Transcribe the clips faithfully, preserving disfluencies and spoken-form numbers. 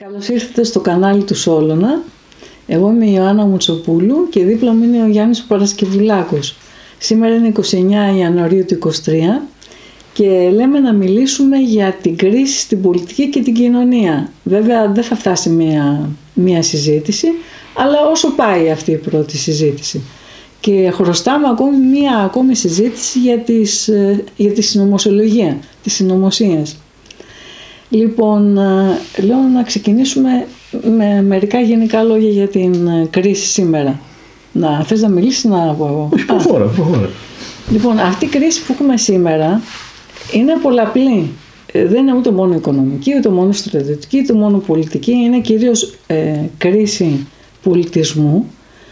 Καλώς ήρθατε στο κανάλι του Σόλωνα. Εγώ είμαι η Ιωάννα Μουτσοπούλου και δίπλα μου είναι ο Γιάννης Παρασκευουλάκος. Σήμερα είναι είκοσι εννέα Ιανουαρίου του είκοσι τρία και λέμε να μιλήσουμε για την κρίση στην πολιτική και την κοινωνία. Βέβαια δεν θα φτάσει μία, μία συζήτηση, αλλά όσο πάει αυτή η πρώτη συζήτηση. Και χρωστάμε ακόμη μία ακόμη συζήτηση για, τις, για τη συνωμοσιολογία, τις συνωμοσίες. Λοιπόν, λέω να ξεκινήσουμε με μερικά γενικά λόγια για την κρίση σήμερα. Να, θες να μιλήσεις, να πω εγώ. Προχώρα, προχώρα. Λοιπόν, αυτή η κρίση που έχουμε σήμερα είναι πολλαπλή. Δεν είναι ούτε μόνο οικονομική, ούτε μόνο στρατιωτική, ούτε μόνο πολιτική. Είναι κυρίως ε, κρίση πολιτισμού.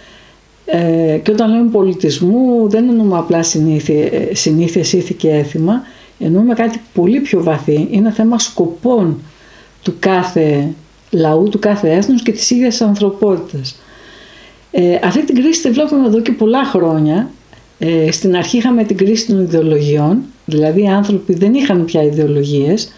Ε, και όταν λέμε πολιτισμού δεν εννοούμε απλά συνήθειες, ήθη και έθιμα. Εννοούμε κάτι πολύ πιο βαθύ. Είναι θέμα σκοπών του κάθε λαού, του κάθε έθνους και της ίδιας ανθρωπότητας. Ε, αυτή την κρίση τη βλέπουμε εδώ και πολλά χρόνια. Ε, στην αρχή είχαμε την κρίση των ιδεολογιών, δηλαδή οι άνθρωποι δεν είχαν πια ιδεολογίες.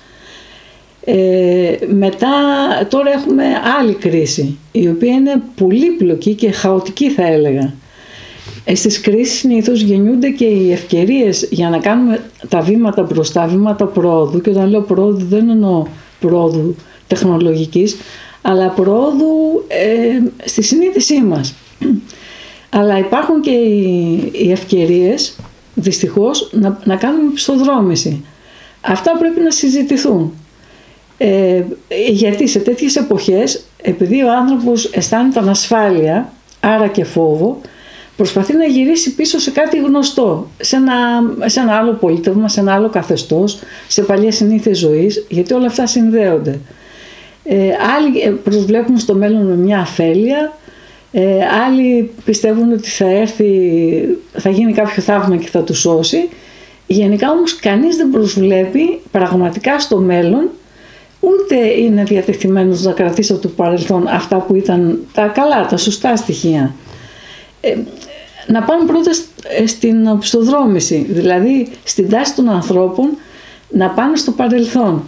Ε, μετά τώρα έχουμε άλλη κρίση, η οποία είναι πολύπλοκη και χαοτική θα έλεγα. Ε, στις κρίσεις συνήθως γεννιούνται και οι ευκαιρίες για να κάνουμε τα βήματα μπροστά, βήματα πρόοδου, και όταν λέω πρόοδου δεν εννοώ πρόοδου τεχνολογικής, αλλά πρόοδου ε, στη συνείδησή μας. Αλλά υπάρχουν και οι, οι ευκαιρίες, δυστυχώς, να, να κάνουμε πιστοδρόμηση. Αυτά πρέπει να συζητηθούν. Ε, γιατί σε τέτοιες εποχές, επειδή ο άνθρωπος αισθάνεται ανασφάλεια, άρα και φόβο, προσπαθεί να γυρίσει πίσω σε κάτι γνωστό, σε ένα, σε ένα άλλο πολίτευμα, σε ένα άλλο καθεστώς, σε παλιές συνήθειες ζωής, γιατί όλα αυτά συνδέονται. Ε, άλλοι προσβλέπουν στο μέλλον με μια αφέλεια, ε, άλλοι πιστεύουν ότι θα έρθει, θα γίνει κάποιο θαύμα και θα τους σώσει. Γενικά όμως κανείς δεν προσβλέπει πραγματικά στο μέλλον, ούτε είναι διατεθειμένος να κρατήσει από το παρελθόν αυτά που ήταν τα καλά, τα σωστά στοιχεία. Ε, να πάμε πρώτα στην οπισθοδρόμηση, δηλαδή στην τάση των ανθρώπων να πάνε στο παρελθόν.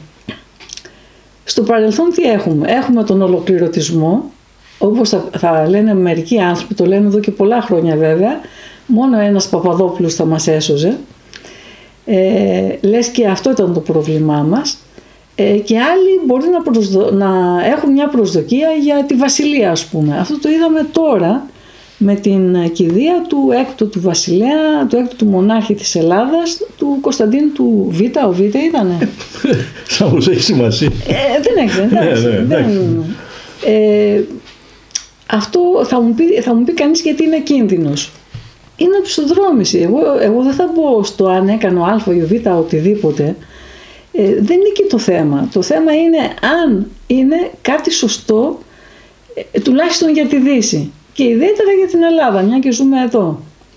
Στο παρελθόν τι έχουμε? Έχουμε τον ολοκληρωτισμό, όπως θα, θα λένε μερικοί άνθρωποι, το λένε εδώ και πολλά χρόνια βέβαια, μόνο ένας Παπαδόπουλος θα μας έσωζε. Ε, λες και αυτό ήταν το πρόβλημά μας. Ε, και άλλοι μπορεί να, προσδο... να έχουν μια προσδοκία για τη βασιλεία, ας πούμε. Αυτό το είδαμε τώρα με την κηδεία του έκτου του βασιλέα, του έκτου του μονάρχη της Ελλάδας, του Κωνσταντίνου του Β, ο Β ήτανε. Σαν πως έχει σημασία. Ε, δεν έχει, εντάξει. ναι, ναι, δεν... Ε, αυτό θα μου, πει, θα μου πει κανείς γιατί είναι κίνδυνος. Είναι οπισθοδρόμηση. Εγώ, εγώ δεν θα μπω στο αν έκανε ο Α ή ο Β οτιδήποτε. Ε, δεν είναι και το θέμα. Το θέμα είναι αν είναι κάτι σωστό, ε, τουλάχιστον για τη Δύση. Και ιδιαίτερα για την Ελλάδα, μια και ζούμε εδώ.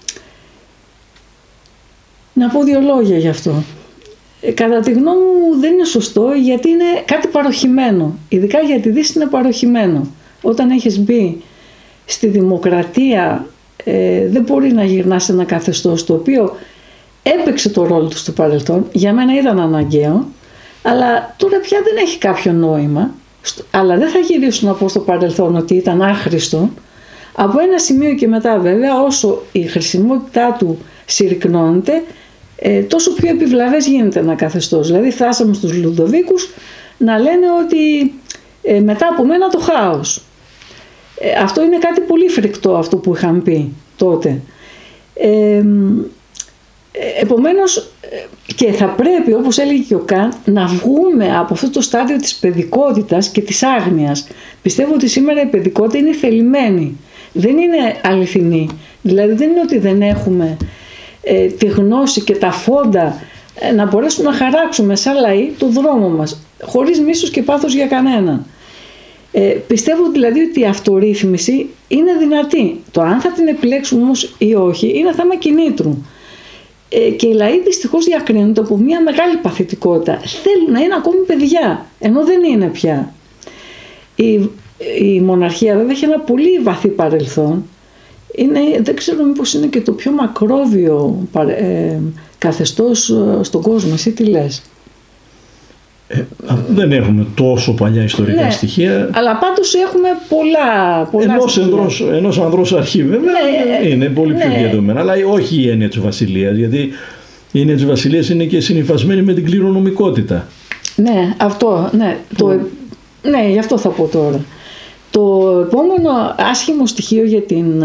Να πω δύο λόγια γι' αυτό. Ε, κατά τη γνώμη μου δεν είναι σωστό, γιατί είναι κάτι παροχημένο. Ειδικά για τη Δύση είναι παροχημένο. Όταν έχεις μπει στη δημοκρατία, ε, δεν μπορεί να γυρνάς σε ένα καθεστώς το οποίο έπαιξε το ρόλο του στο παρελθόν. Για μένα ήταν αναγκαίο, αλλά τώρα πια δεν έχει κάποιο νόημα. Αλλά δεν θα γυρίσω να πω στο παρελθόν ότι ήταν άχρηστο. Από ένα σημείο και μετά βέβαια, όσο η χρησιμότητά του συρρυκνώνεται, ε, τόσο πιο επιβλαβές γίνεται ένα καθεστώς. Δηλαδή φτάσαμε στους Λουδοβίκους να λένε ότι ε, μετά από μένα το χάος. Ε, αυτό είναι κάτι πολύ φρικτό, αυτό που είχαν πει τότε. Ε, Επομένως, και θα πρέπει, όπως έλεγε και ο Καντ, να βγούμε από αυτό το στάδιο της παιδικότητας και της άγνοιας. Πιστεύω ότι σήμερα η παιδικότητα είναι θελημένη, δεν είναι αληθινή. Δηλαδή δεν είναι ότι δεν έχουμε ε, τη γνώση και τα φόντα ε, να μπορέσουμε να χαράξουμε σαν λαοί το δρόμο μας, χωρίς μίσος και πάθος για κανέναν. Ε, πιστεύω δηλαδή ότι η αυτορύθμιση είναι δυνατή. Το αν θα την επιλέξουμε όμως ή όχι είναι θέμα κινήτρου. Ε, και οι λαοί δυστυχώς διακρίνονται από μια μεγάλη παθητικότητα. Θέλουν να είναι ακόμη παιδιά, ενώ δεν είναι πια. Η, η μοναρχία βέβαια έχει ένα πολύ βαθύ παρελθόν. Είναι, δεν ξέρω μήπως είναι και το πιο μακρόβιο ε, καθεστώς στον κόσμο. Εσύ τι λες? Ε, δεν έχουμε τόσο παλιά ιστορικά ναι, στοιχεία. Αλλά πάντως έχουμε πολλά, πολλά ενός, ενός, ενός ανδρός αρχή βέβαια ναι, είναι πολύ ναι. πιο διαδεδομένα. Αλλά όχι η έννοια της βασιλείας, γιατί η έννοια της βασιλείας είναι και συνυφασμένη με την κληρονομικότητα. Ναι, αυτό, ναι, το, ναι, γι' αυτό θα πω τώρα. Το επόμενο άσχημο στοιχείο για την...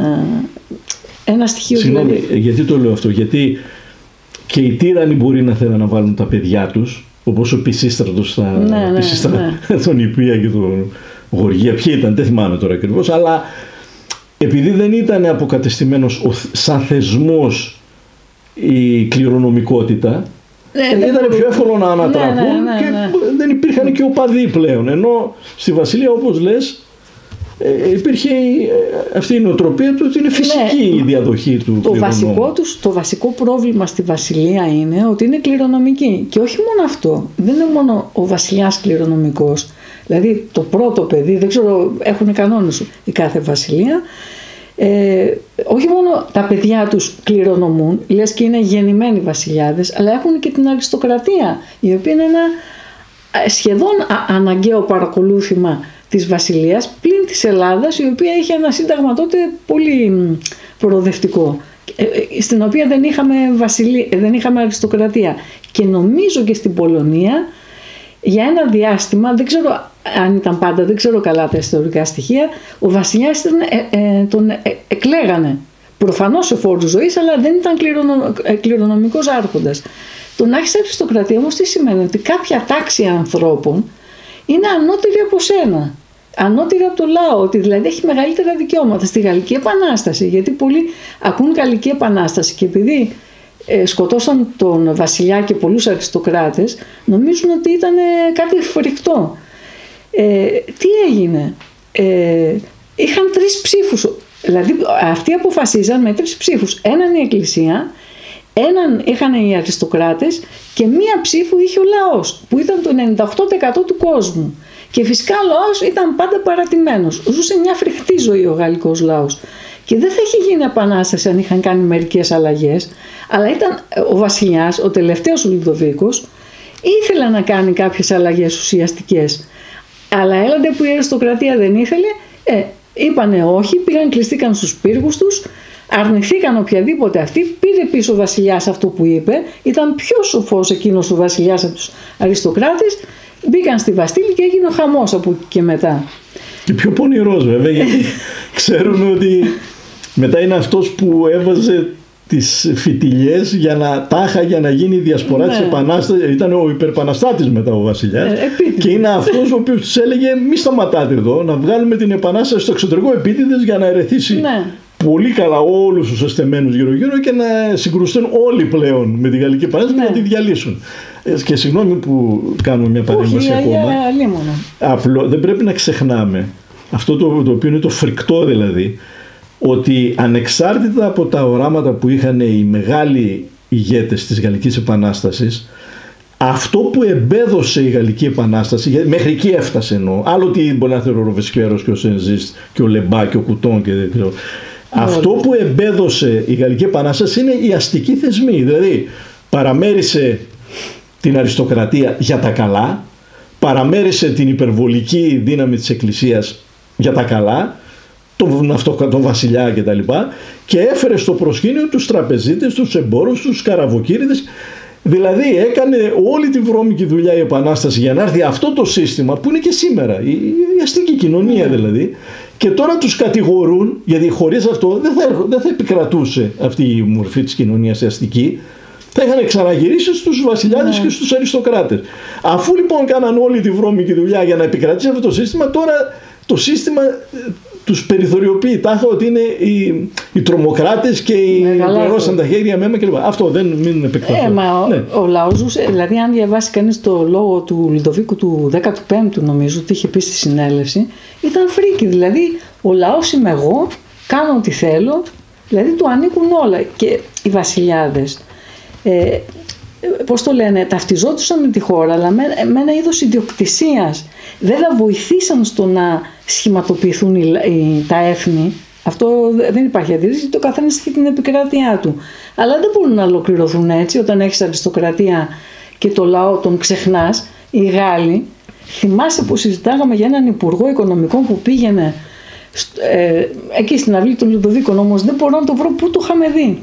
Ένα στοιχείο Συγγνώμη, δηλαδή... γιατί το λέω αυτό, γιατί και οι τύραννοι μπορεί να θέλουν να βάλουν τα παιδιά τους, όπως ο Πισίστρατος στα ναι, ναι, Πισίστρα, ναι. τον Ιππία και τον Γοργία, ποιοι ήταν, δεν θυμάμαι τώρα ακριβώς, αλλά επειδή δεν ήταν αποκατεστημένος σαν θεσμός η κληρονομικότητα, ναι, ήταν πιο εύκολο να ανατραπούν ναι, ναι, ναι, και ναι. δεν υπήρχαν και οπαδοί πλέον, ενώ στη Βασιλεία, όπως λες, υπήρχε αυτή η νοοτροπία του ότι είναι φυσική ναι, η διαδοχή του το βασικό, τους, το βασικό πρόβλημα στη Βασιλεία είναι ότι είναι κληρονομική. Και όχι μόνο αυτό, δεν είναι μόνο ο βασιλιάς κληρονομικός. Δηλαδή το πρώτο παιδί, δεν ξέρω, έχουν κανόνες η κάθε βασιλεία, ε, όχι μόνο τα παιδιά τους κληρονομούν, λες και είναι γεννημένοι βασιλιάδες, αλλά έχουν και την αριστοκρατία, η οποία είναι ένα σχεδόν αναγκαίο παρακολούθημα της Βασιλείας, πλην της Ελλάδας, η οποία είχε ένα σύνταγμα τότε πολύ προοδευτικό, στην οποία δεν είχαμε, βασιλεία, δεν είχαμε αριστοκρατία. Και νομίζω και στην Πολωνία, για ένα διάστημα, δεν ξέρω αν ήταν πάντα, δεν ξέρω καλά τα ιστορικά στοιχεία, ο βασιλιάς ήταν, ε, ε, τον ε, εκλέγανε. Προφανώς σε φόρους ζωής, αλλά δεν ήταν κληρονο, ε, κληρονομικός άρχοντας. Το να έχεις αριστοκρατία όμως τι σημαίνει? Ότι κάποια τάξη ανθρώπων είναι ανώτερη από σένα. Ανώτερη από το λαό, ότι δηλαδή έχει μεγαλύτερα δικαιώματα. Στη Γαλλική Επανάσταση, γιατί πολλοί ακούν Γαλλική Επανάσταση και επειδή ε, σκοτώσαν τον βασιλιά και πολλούς αριστοκράτες, νομίζουν ότι ήταν ε, κάτι φρικτό. Ε, τι έγινε? Ε, είχαν τρεις ψήφους, δηλαδή αυτοί αποφασίζαν με τρεις ψήφους. Έναν η Εκκλησία, έναν είχαν οι αριστοκράτες και μία ψήφου είχε ο λαός, που ήταν το ενενήντα οκτώ τοις εκατό του κόσμου. Και φυσικά ο λαός ήταν πάντα παρατημένος. Ζούσε μια φρικτή ζωή ο γαλλικός λαός. Και δεν θα είχε γίνει επανάσταση αν είχαν κάνει μερικές αλλαγές. Αλλά ήταν ο βασιλιάς, ο τελευταίος ο Λουδοβίκος, ήθελε να κάνει κάποιες αλλαγές ουσιαστικές. Αλλά έλαντε που η αριστοκρατία δεν ήθελε, ε, είπανε όχι, πήγαν, κλειστήκαν στους πύργους τους, αρνηθήκαν οποιαδήποτε αυτή, πήρε πίσω ο βασιλιάς αυτό που είπε, ήταν πιο σοφός εκείνος ο βασιλιάς από τους αριστοκράτες, μπήκαν στη Βαστίλη και έγινε ο χαμός από εκεί και μετά. Και πιο πονηρός βέβαια, γιατί ξέρουμε ότι μετά είναι αυτός που έβαζε τις φιτιλιές για να τάχα για να γίνει η διασπορά ναι. της Επανάστασης. Ήταν ο υπερπαναστάτης μετά ο βασιλιάς. Ε, και είναι αυτός ο οποίος τους έλεγε μη σταματάτε εδώ, να βγάλουμε την Επανάσταση στο εξωτερικό επίτηδες για να ερεθίσει ναι. πολύ καλά όλους τους εστεμένους γύρω γύρω και να συγκρουστούν όλοι πλέον με τη Γαλλική Επανάσταση ναι. και να τη διαλύσουν. Και συγγνώμη που κάνουμε μια παρέμβαση ακόμα. Απλό, δεν πρέπει να ξεχνάμε αυτό το, το οποίο είναι το φρικτό δηλαδή, ότι ανεξάρτητα από τα οράματα που είχαν οι μεγάλοι ηγέτες της Γαλλικής Επανάστασης, αυτό που εμπέδωσε η Γαλλική Επανάσταση, μέχρι εκεί έφτασε εννοώ, άλλο τι μπορεί να θεωρεί ο Ροβεσπιέρος και ο Σενζίστ και ο Λεμπά και ο Κουτόν και δεν ξέρω. Αυτό που εμπέδωσε η Γαλλική Επανάσταση είναι οι αστικοί θεσμοί, δηλαδή παραμέρισε την αριστοκρατία για τα καλά, παραμέρισε την υπερβολική δύναμη της Εκκλησίας για τα καλά, τον, αυτό, τον βασιλιά κτλ. Και, και έφερε στο προσκήνιο τους τραπεζίτες, τους εμπόρους, τους καραβοκύριδες. Δηλαδή έκανε όλη τη βρώμικη δουλειά η Επανάσταση για να έρθει αυτό το σύστημα που είναι και σήμερα, η, η αστική κοινωνία δηλαδή, και τώρα τους κατηγορούν, γιατί χωρίς αυτό δεν θα, δεν θα επικρατούσε αυτή η μορφή της κοινωνίας η αστική, θα είχαν ξαναγυρίσει στους βασιλιάδες yeah. και στους αριστοκράτες. Αφού λοιπόν κάναν όλη τη βρώμικη δουλειά για να επικρατήσει αυτό το σύστημα, τώρα το σύστημα τους περιθωριοποιεί τάχα ότι είναι οι, οι τρομοκράτες και οι πληρώσαν τα χέρια μέμα κλπ. Αυτό δεν μην επεκταθώ. Ε, μα ναι. ο, ο λαός ζούσε, δηλαδή αν διαβάσει κανείς το λόγο του Λουδοβίκου του δέκατου πέμπτου νομίζω ότι είχε πει στη συνέλευση, ήταν φρίκι, δηλαδή ο λαός είμαι εγώ, κάνω ό,τι θέλω, δηλαδή του ανήκουν όλα και οι βασιλιάδες. Ε, πώς το λένε, ταυτιζόντουσαν με τη χώρα αλλά με, με ένα είδος ιδιοκτησίας, δεν θα βοηθήσαν στο να σχηματοποιηθούν οι, οι, τα έθνη. Αυτό δεν υπάρχει αντίρρηση, το καθένας έχει την επικράτειά του, αλλά δεν μπορούν να ολοκληρωθούν έτσι όταν έχεις αριστοκρατία και το λαό τον ξεχνάς Οι Γάλλοι, θυμάσαι που συζητάγαμε για έναν υπουργό οικονομικών που πήγαινε ε, εκεί στην αυλή των Λουδοβίκων, όμως δεν μπορώ να το βρω πού το είχαμε δει.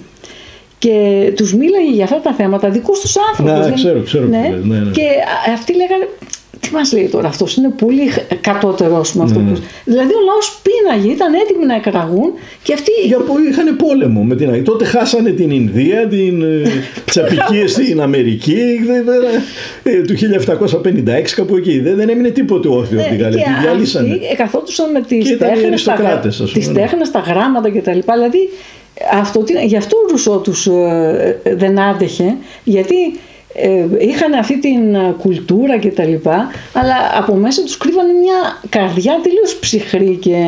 Και τους μίλαγε για αυτά τα θέματα, δικούς τους άνθρωπους. Ναι, ξέρω, ξέρω. Ναι. Ναι, ναι. Και αυτοί λέγανε, τι μας λέει τώρα αυτός, είναι πολύ κατώτερος με αυτό. Ναι. Που... Δηλαδή ο λαός πίναγε, ήταν έτοιμοι να εκραγούν και αυτοί... Για που είχαν πόλεμο με την... Τότε χάσανε την Ινδία, την... τις απικίες στην Αμερική του χίλια επτακόσια πενήντα έξι, κάπου εκεί. Δεν, δεν έμεινε τίποτε όρθιο από την Γαλλία. Τη διαλύσανε. Αυτοί καθόντουσαν με τις τέχνες, τα... τις τέχνες, τα γράμματα κτλ. Δηλαδή αυτό, γι' αυτό ο Ρουσό τους ε, δεν άντεχε, γιατί ε, είχαν αυτή την κουλτούρα και τα λοιπά, αλλά από μέσα τους κρύβανε μια καρδιά τελείως ψυχρή και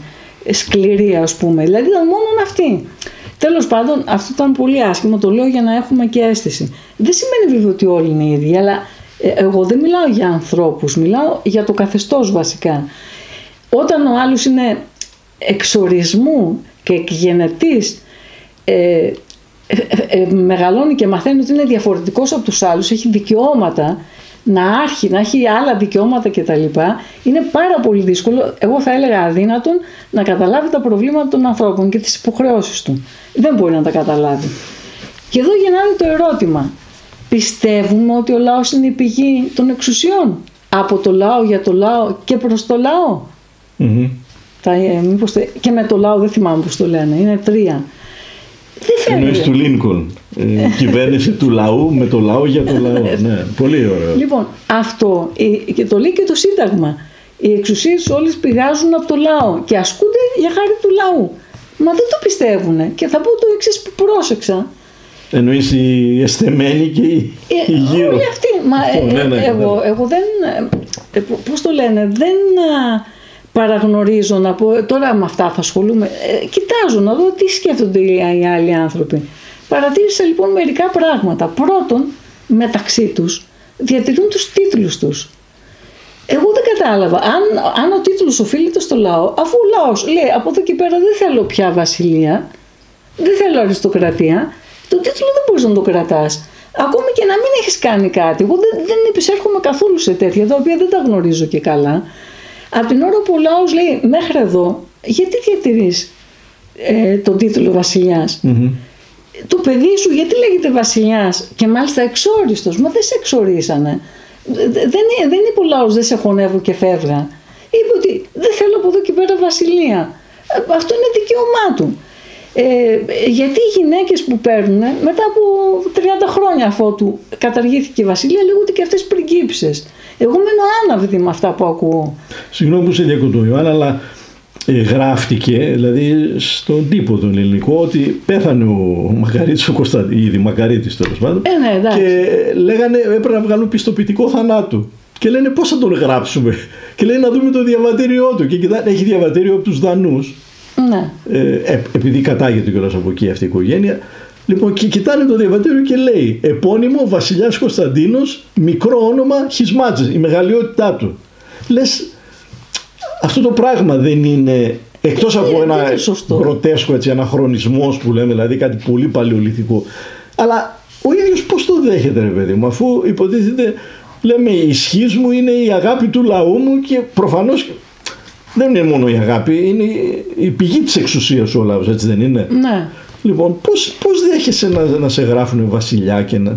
σκληρή, ας πούμε. Δηλαδή ήταν μόνο αυτοί. Τέλος πάντων, αυτό ήταν πολύ άσχημο, το λέω για να έχουμε και αίσθηση. Δεν σημαίνει βέβαια ότι όλοι είναι ίδιοι, αλλά ε, εγώ δεν μιλάω για ανθρώπους, μιλάω για το καθεστώς βασικά. Όταν ο άλλος είναι εξορισμού και εκγενετής, ε, ε, ε, μεγαλώνει και μαθαίνει ότι είναι διαφορετικός από τους άλλους, έχει δικαιώματα, να άρχει, να έχει άλλα δικαιώματα κτλ. Είναι πάρα πολύ δύσκολο, εγώ θα έλεγα αδύνατον, να καταλάβει τα προβλήματα των ανθρώπων και τις υποχρεώσεις του. Δεν μπορεί να τα καταλάβει. Και εδώ γεννάει το ερώτημα, πιστεύουμε ότι ο λαός είναι η πηγή των εξουσιών, από το λαό για το λαό και προς το λαό? Mm-hmm. Τα, ε, μήπως, και με το λαό δεν θυμάμαι πώς το λένε, είναι τρία. Εννοείς του Λίνκολν, ε, κυβέρνηση του λαού με το λαό για το λαό. Ναι, πολύ ωραίο. Λοιπόν, αυτό και το λέει και το Σύνταγμα. Οι εξουσίες όλες πηγάζουν από το λαό και ασκούνται για χάρη του λαού. Μα δεν το πιστεύουν. Και θα πω το εξής που πρόσεξα. Εννοείς οι εστεμένοι και οι, ε, οι γύρω. Όλοι αυτοί. Μα, Αυτό, ε, ναι, ναι, εγώ, ναι. εγώ δεν, ε, πώς το λένε, δεν παραγνωρίζω να πω, τώρα με αυτά θα ασχολούμαι, ε, κοιτάζω να δω τι σκέφτονται οι άλλοι άνθρωποι. Παρατήρησα λοιπόν μερικά πράγματα. Πρώτον, μεταξύ τους διατηρούν τους τίτλους τους. Εγώ δεν κατάλαβα αν, αν ο τίτλος οφείλεται στο λαό, αφού ο λαός λέει από εδώ και πέρα δεν θέλω πια βασιλεία, δεν θέλω αριστοκρατία, το τίτλο δεν μπορείς να το κρατάς. Ακόμη και να μην έχεις κάνει κάτι. Εγώ δεν, δεν επισέρχομαι καθόλου σε τέτοια, τα οποία δεν τα γνωρίζω και καλά. Από την ώρα που ο λαός λέει μέχρι εδώ, γιατί διατηρείς ε, τον τίτλο βασιλιάς? Mm-hmm. Το παιδί σου γιατί λέγεται βασιλιάς και μάλιστα εξόριστος? Μα δεν σε εξορίσανε. Δεν, δεν είπε ο λαός δεν σε χωνεύω και φεύγα. Είπε ότι δεν θέλω από εδώ και πέρα βασιλεία. Αυτό είναι δικαίωμά του. Ε, γιατί οι γυναίκες που παίρνουν μετά από τριάντα χρόνια αφότου καταργήθηκε η βασιλεία λέγονται και αυτές πριγκίψες. Εγώ μένω άναυδη με αυτά που ακούω. Συγγνώμη που σε διακοπτώ, Ιωάννα, αλλά ε, γράφτηκε δηλαδή στον τύπο τον ελληνικό ότι πέθανε ο Μακαρίτης, ο Κωνσταντίνος, ήδη Μακαρίτης τέλος πάντων, ε, ναι, και λέγανε έπρεπε να βγάλουν πιστοποιητικό θανάτου. Και λένε πώς θα τον γράψουμε. Και λένε να δούμε το διαβατήριό του. Και κοιτά, έχει διαβατήριο από τους Δανούς. Ναι. Ε, επειδή κατάγεται κιόλας από εκεί αυτή η οικογένεια. Λοιπόν, και κοιτάνε το διαβατήριο και λέει επώνυμο Βασιλιάς Κωνσταντίνος, μικρό όνομα Χισμάτζης, η μεγαλειότητά του. Λες, αυτό το πράγμα δεν είναι, εκτός από ε, ένα γροτέσκο έτσι, αναχρονισμός που λέμε, δηλαδή κάτι πολύ παλαιολιθικό, αλλά ο ίδιος πώς το δέχεται, ρε παιδί μου, αφού υποτίθεται, λέμε, η ισχύς μου είναι η αγάπη του λαού μου και προφανώς δεν είναι μόνο η αγάπη, είναι η πηγή της εξουσίας ο λαός, έτσι δεν είναι? Ναι. Λοιπόν, πώς, πώς δέχεσαι να, να σε γράφουν βασιλιά και να...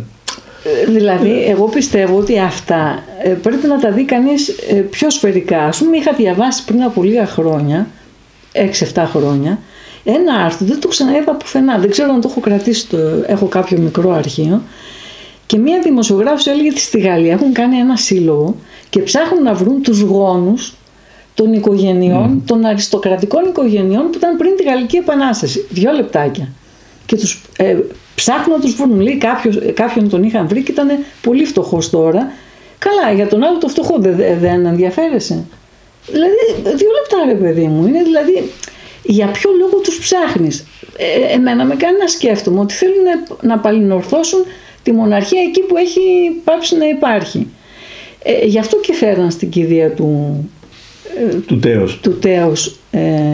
Δηλαδή, εγώ πιστεύω ότι αυτά ε, πρέπει να τα δει κανείς ε, πιο σφαιρικά. Ας πούμε, είχα διαβάσει πριν από λίγα χρόνια, έξι εφτά χρόνια, ένα άρθρο, δεν το ξαναείδα πουθενά, δεν ξέρω αν το έχω κρατήσει, το, έχω κάποιο μικρό αρχείο, και μία δημοσιογράφος έλεγε ότι στη Γαλλία έχουν κάνει ένα σύλλογο και ψάχνουν να βρουν τους γόνους των οικογενειών, mm. των αριστοκρατικών οικογενειών που ήταν πριν τη Γαλλική Επανάσταση. Δύο λεπτάκια. Και τους ε, ψάχνουν να τους βρουν. Λέει κάποιος, κάποιον τον είχαν βρει και ήταν πολύ φτωχός τώρα. Καλά, για τον άλλο το φτωχό δεν, δεν ενδιαφέρεσαι. Δηλαδή, δύο λεπτά ρε παιδί μου. Είναι δηλαδή, για ποιο λόγο τους ψάχνεις? Ε, εμένα με κάνει να σκέφτομαι ότι θέλουν να παλινορθώσουν τη μοναρχία εκεί που έχει πάψει να υπάρχει. Ε, γι' αυτό και φέραν στην κηδεία του του τέος, του τέος ε,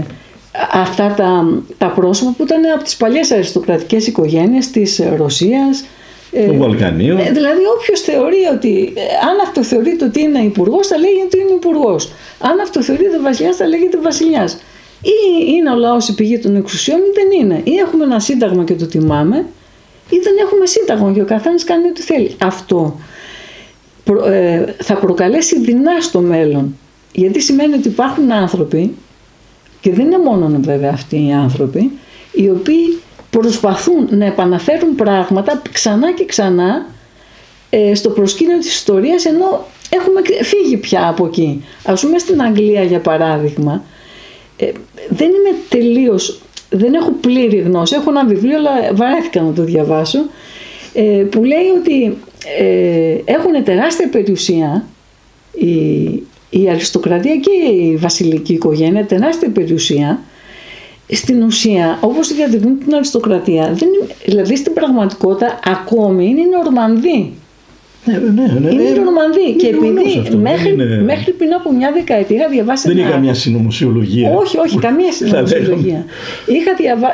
αυτά τα, τα πρόσωπα που ήταν από τις παλιές αριστοκρατικές οικογένειες της Ρωσίας, Των Βαλκανίων. Ε, δηλαδή, όποιος θεωρεί ότι, ε, αν αυτοθεωρείται ότι είναι υπουργός, θα λέγεται ότι είναι υπουργός. Αν αυτοθεωρείται βασιλιάς, θα λέγεται βασιλιάς. Ή είναι ο λαός η πηγή των εξουσιών, ή δεν είναι. Ή έχουμε ένα σύνταγμα και το τιμάμε, ή δεν έχουμε σύνταγμα και ο καθένας κάνει ό,τι θέλει. Αυτό προ, ε, θα προκαλέσει δεινά στο μέλλον. Γιατί σημαίνει ότι υπάρχουν άνθρωποι, και δεν είναι μόνο βέβαια αυτοί οι άνθρωποι, οι οποίοι προσπαθούν να επαναφέρουν πράγματα ξανά και ξανά ε, στο προσκήνιο της ιστορίας, ενώ έχουμε φύγει πια από εκεί. Ας πούμε στην Αγγλία, για παράδειγμα, ε, δεν είμαι τελείως, δεν έχω πλήρη γνώση, έχω ένα βιβλίο αλλά βαρέθηκα να το διαβάσω, ε, που λέει ότι ε, έχουν τεράστια περιουσία η, η αριστοκρατία και η βασιλική οικογένεια, τεράστια περιουσία. Στην ουσία, όπως διαδηλούν την αριστοκρατία, δεν, δηλαδή στην πραγματικότητα ακόμη είναι οι Νορμανδοί. Ναι, ναι, ναι, είναι οι Νορμανδοί. Είναι και επειδή αυτό, μέχρι, είναι... μέχρι πριν από μια δεκαετία είχα διαβάσει. Δεν είναι καμιά συνωμοσιολογία. Όχι, όχι, καμία συνωμοσιολογία. είχα, διαβα...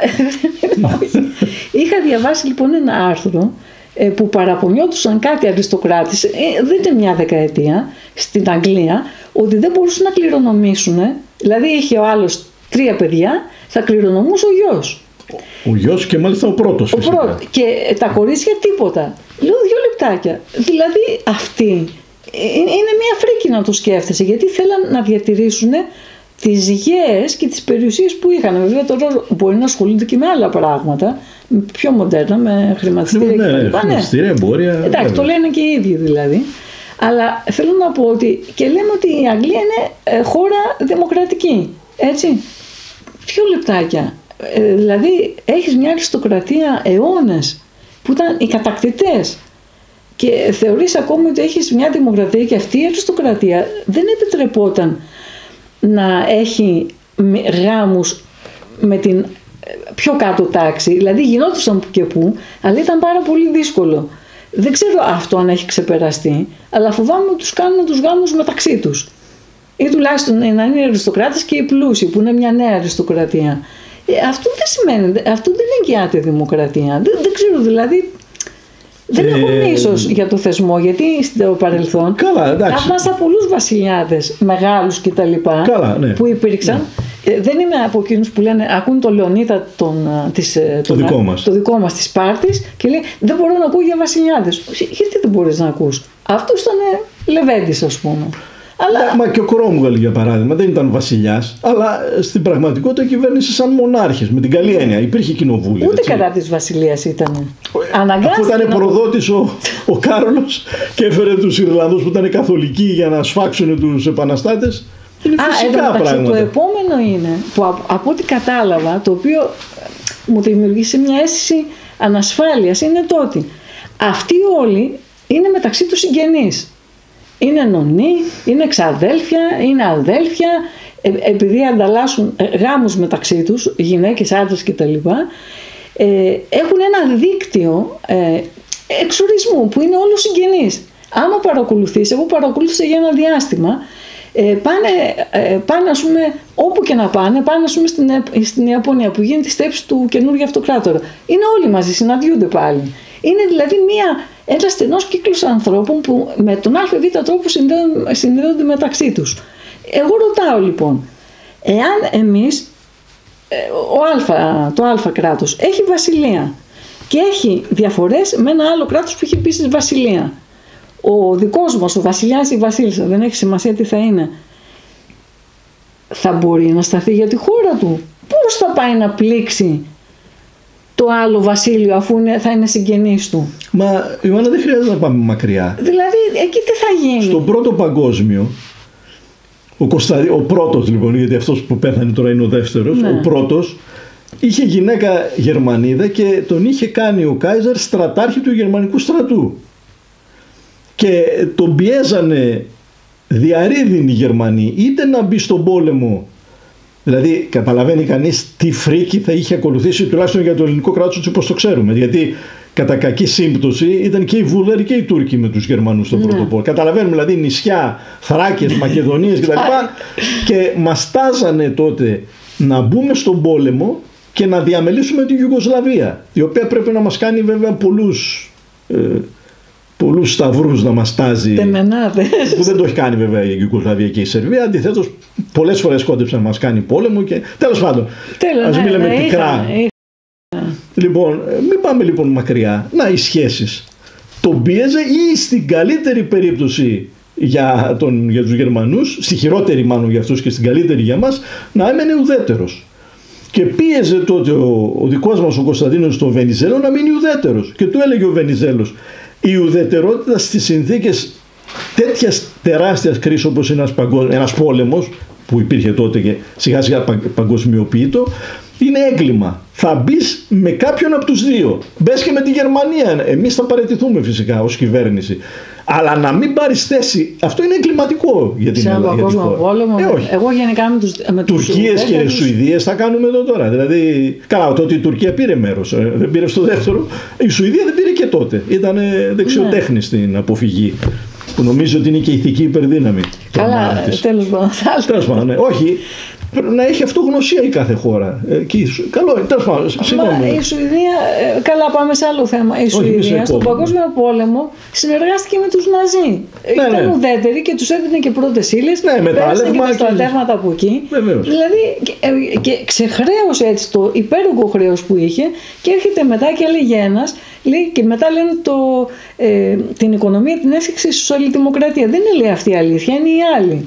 είχα διαβάσει λοιπόν ένα άρθρο που παραπονιόντουσαν κάτι αριστοκράτες, ε, δεν είναι μια δεκαετία, στην Αγγλία, ότι δεν μπορούσαν να κληρονομήσουν. Δηλαδή είχε ο άλλος τρία παιδιά, θα κληρονομούσε ο γιος. Ο γιος και μάλιστα ο πρώτος. Ο πρώτος. Και τα κορίτσια τίποτα. Λέω δύο λεπτάκια. Δηλαδή αυτοί είναι μια φρίκη να το σκέφτεσαι, γιατί θέλαν να διατηρήσουν τις γέες και τις περιουσίες που είχαν. Βέβαια τώρα μπορεί να ασχολούνται και με άλλα πράγματα, πιο μοντέρνα, με χρηματιστήρια ναι, κτλ. Ναι, χρηματιστήρια, εμπόρια. Εντάξει, βέβαια. το λένε και οι ίδιοι δηλαδή. Αλλά θέλω να πω ότι, και λέμε ότι η Αγγλία είναι χώρα δημοκρατική, έτσι. Δύο λεπτάκια. Ε, δηλαδή έχεις μια αριστοκρατία αιώνες που ήταν οι κατακτητές και θεωρείς ακόμα ότι έχεις μια δημοκρατία, και αυτή η αριστοκρατία δεν επιτρεπόταν να έχει γάμους με την πιο κάτω τάξη. Δηλαδή γινόντουσαν που και που, αλλά ήταν πάρα πολύ δύσκολο. Δεν ξέρω αυτό αν έχει ξεπεραστεί, αλλά φοβάμαι ότι τους κάνουν τους γάμους μεταξύ τους. Ή τουλάχιστον να είναι οι αριστοκράτες και οι πλούσιοι, που είναι μια νέα αριστοκρατία. Ε, αυτό δεν σημαίνει, αυτό δεν εγγυάται δημοκρατία. Δεν, δεν ξέρω, δηλαδή. Δεν ε, έχω μίσος για το θεσμό, γιατί στο παρελθόν θαύμασα πολλούς βασιλιάδες μεγάλους κτλ. Ναι, που υπήρξαν. Ναι. Ε, δεν είμαι από εκείνους που λένε, ακούν τον Λεωνίδα τον, της, το, τον, δικό μας. το δικό μας της Σπάρτης και λέει δεν μπορώ να ακούω για βασιλιάδες. Γιατί δεν μπορείς να ακούς? Αυτός ήταν Λεβέντης, ας πούμε. Αλλά... Μα και ο Κρόμουελ, για παράδειγμα, δεν ήταν βασιλιάς, αλλά στην πραγματικότητα κυβέρνησε σαν μονάρχης, με την καλή έννοια. Υπήρχε κοινοβούλιο. Ούτε έτσι. Κατά της βασιλείας ήταν. Αφού ήταν προδότης ο, ο Κάρολος και έφερε τους Ιρλανδούς που ήταν καθολικοί για να σφάξουν τους επαναστάτες. Είναι φυσικά Α, πράγματα. Το επόμενο είναι που από, από ό,τι κατάλαβα, το οποίο μου δημιουργήσε μια αίσθηση ανασφάλειας, είναι το ότι αυτοί όλοι είναι μεταξύ τους συγγενείς. Είναι νονοί, είναι ξαδέλφια, είναι αδέλφια, ε, επειδή ανταλλάσσουν γάμους μεταξύ τους, γυναίκες, άντρες κτλ. Ε, έχουν ένα δίκτυο ε, εξορισμού που είναι όλους συγγενείς. Άμα παρακολουθείς, εγώ παρακολούθησα για ένα διάστημα, ε, πάνε, ε, πάνε ας πούμε, όπου και να πάνε, πάνε ας πούμε στην, στην Ιαπωνία που γίνεται η στέψη του καινούργιου αυτοκράτορα. Είναι όλοι μαζί, συναντιούνται πάλι. Είναι δηλαδή μια, ένας στενός κύκλος ανθρώπων που με τον ΑΒ τρόπο συνδέονται, συνδέονται μεταξύ τους. Εγώ ρωτάω λοιπόν, εάν εμείς, ο α, το Α κράτος έχει βασιλεία και έχει διαφορές με ένα άλλο κράτος που έχει επίσης βασιλεία, ο δικός μας, ο βασιλιάς ή η βασίλισσα, δεν έχει σημασία τι θα είναι, θα μπορεί να σταθεί για τη χώρα του? Πώς θα πάει να πλήξει το άλλο βασίλειο αφού είναι, θα είναι συγγενής του? Μα Ιωάννα, δεν χρειάζεται να πάμε μακριά. Δηλαδή εκεί τι θα γίνει? Στον πρώτο παγκόσμιο, ο, Κωνσταντι... ο πρώτος λοιπόν, γιατί αυτός που πέθανε τώρα είναι ο δεύτερος, ναι. Ο πρώτος είχε γυναίκα Γερμανίδα και τον είχε κάνει ο Κάιζαρ στρατάρχη του γερμανικού στρατού. Και τον πιέζανε διαρρήδινοι οι Γερμανοί είτε να μπει στον πόλεμο. Δηλαδή, καταλαβαίνει κανείς τι φρίκη θα είχε ακολουθήσει τουλάχιστον για το ελληνικό κράτος όπως το ξέρουμε. Γιατί κατά κακή σύμπτωση ήταν και οι Βούλγαροι και οι Τούρκοι με τους Γερμανούς στον πρώτο πόλεμο. Καταλαβαίνουμε δηλαδή νησιά, Θράκες, Μακεδονίες κτλ. Και μας τάζανε τότε να μπούμε στον πόλεμο και να διαμελήσουμε τη Ιουγκοσλαβία, η οποία πρέπει να μας κάνει βέβαια πολλούς ε, πολλούς σταυρούς να μας τάζει. Τεμενάδες. Που δεν το έχει κάνει βέβαια η Ιουγκοσλαβία και η Σερβία. Αντιθέτως, πολλές φορές κόντεψε να μας κάνει πόλεμο και τέλος πάντων. Ας μην λέμε πικρά. Λοιπόν, μην πάμε λοιπόν μακριά. Να, οι σχέσεις. Τον πίεζε ή στην καλύτερη περίπτωση για, τον, για τους Γερμανούς, στη χειρότερη μάλλον για αυτούς και στην καλύτερη για μας, να έμενε ουδέτερος. Και πίεζε τότε ο, ο δικός μας ο Κωνσταντίνος στον Βενιζέλο να μείνει ουδέτερος. Και του έλεγε ο Βενιζέλος, η ουδετερότητα στις συνθήκες τέτοιας τεράστιας κρίσης όπως είναι ένας, παγκο... ένας πόλεμος, που υπήρχε τότε και σιγά σιγά παγκοσμιοποιείτο, είναι έγκλημα. Θα μπει με κάποιον από τους δύο. Μπες και με τη Γερμανία. Εμείς θα παραιτηθούμε φυσικά ως κυβέρνηση. Αλλά να μην πάρεις θέση, αυτό είναι εγκληματικό για την Ελλάδα. Σε ένα παγκόσμιο πόλεμο. Ε, όχι. Εγώ γενικά με τους, με τους Τουρκίες και τους... Σουηδίες θα κάνουμε εδώ τώρα. Δηλαδή, καλά, τότε η Τουρκία πήρε μέρος. Δεν πήρε στο δεύτερο. Η Σουηδία δεν πήρε και τότε. Ήταν δεξιοτέχνη ναι. στην αποφυγή. Που νομίζω ότι είναι και ηθική υπερδύναμη. Καλά, τέλος πάντων. Τέλος πάντων, ναι. Όχι. Να έχει αυτογνωσία η κάθε χώρα. Ε, και, καλό, τέλος πάντων, η Σουηδία, καλά πάμε σε άλλο θέμα. Η Σουηδία στον Παγκόσμιο Πόλεμο συνεργάστηκε με τους Ναζί. Ναι, ήταν ναι. ουδέτεροι και τους έδινε και πρώτες ύλες. Ναι, πέρασαν και τα στρατεύματα από εκεί. Βεβαίως. Δηλαδή και, και ξεχρέωσε έτσι το υπέρογκο χρέος που είχε και έρχεται μετά και έλεγε ένας, λέει, και μετά λένε το, ε, την οικονομία την έφτιαξε η σοσιαλδημοκρατία. Δεν είναι λέει αυτή η αλήθεια, είναι η άλλη.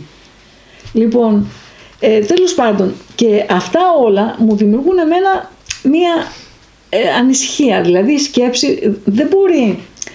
Λοιπόν, Ε, τέλος πάντων, και αυτά όλα μου δημιουργούν εμένα μία ε, ανησυχία. Δηλαδή η σκέψη δεν μπορεί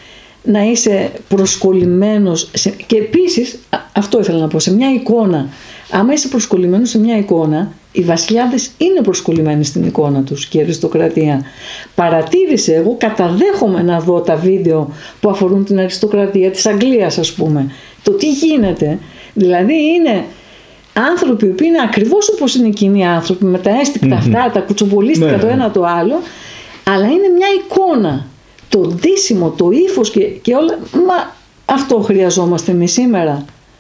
να είσαι προσκολλημένος σε, και επίσης αυτό ήθελα να πω, σε μια εικόνα. Άμα είσαι προσκολλημένος σε μια εικόνα, οι βασιλιάδες είναι προσκολλημένοι στην εικόνα τους και η αριστοκρατία. Παρατήρησε, εγώ καταδέχομαι να δω τα βίντεο που αφορούν την αριστοκρατία της Αγγλίας, ας πούμε. Το τι γίνεται, δηλαδή είναι άνθρωποι που είναι ακριβώς όπως είναι εκείνοι οι άνθρωποι, με τα έστικτα mm-hmm. αυτά, τα κουτσομπολίστικα ναι. το ένα το άλλο, αλλά είναι μια εικόνα. Το ντύσιμο, το ύφος και, και όλα, μα αυτό χρειαζόμαστε εμείς σήμερα.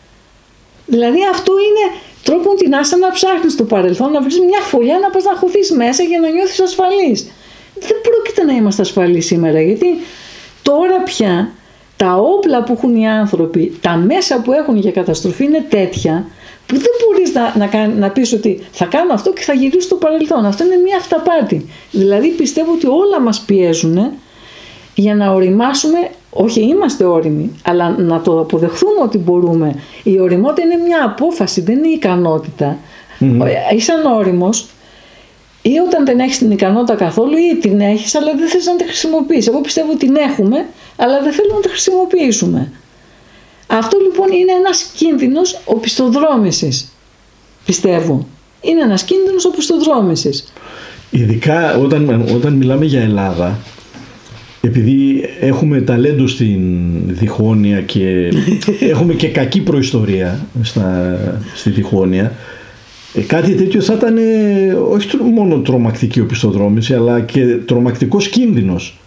Δηλαδή αυτό είναι τρόπο την άσα να ψάχνεις στο παρελθόν, να βρεις μια φωλιά να πας να χωθείς μέσα για να νιώθεις ασφαλής. Δεν πρόκειται να είμαστε ασφαλείς σήμερα, γιατί τώρα πια τα όπλα που έχουν οι άνθρωποι, τα μέσα που έχουν για καταστροφή είναι τέτοια, που δεν μπορείς να, να, κάνει, να πεις ότι θα κάνω αυτό και θα γυρίσω στο παρελθόν. Αυτό είναι μια αυταπάτη. Δηλαδή πιστεύω ότι όλα μας πιέζουν για να οριμάσουμε, όχι είμαστε όριμοι, αλλά να το αποδεχθούμε ότι μπορούμε. Η οριμότητα είναι μια απόφαση, δεν είναι η ικανότητα. Mm-hmm. Είσαι ανώριμος ή όταν δεν έχεις την ικανότητα καθόλου ή την έχεις αλλά δεν θες να τη χρησιμοποιήσεις. Εγώ πιστεύω ότι την έχουμε αλλά δεν θέλουμε να τη χρησιμοποιήσουμε. Αυτό λοιπόν είναι ένας κίνδυνος οπισθοδρόμησης, πιστεύω. Είναι ένας κίνδυνος οπισθοδρόμησης. Ειδικά όταν, όταν μιλάμε για Ελλάδα, επειδή έχουμε ταλέντο στην διχόνοια και έχουμε και κακή προϊστορία στα, στη διχόνοια, κάτι τέτοιο θα ήταν όχι μόνο τρομακτική οπισθοδρόμηση, αλλά και τρομακτικός κίνδυνος.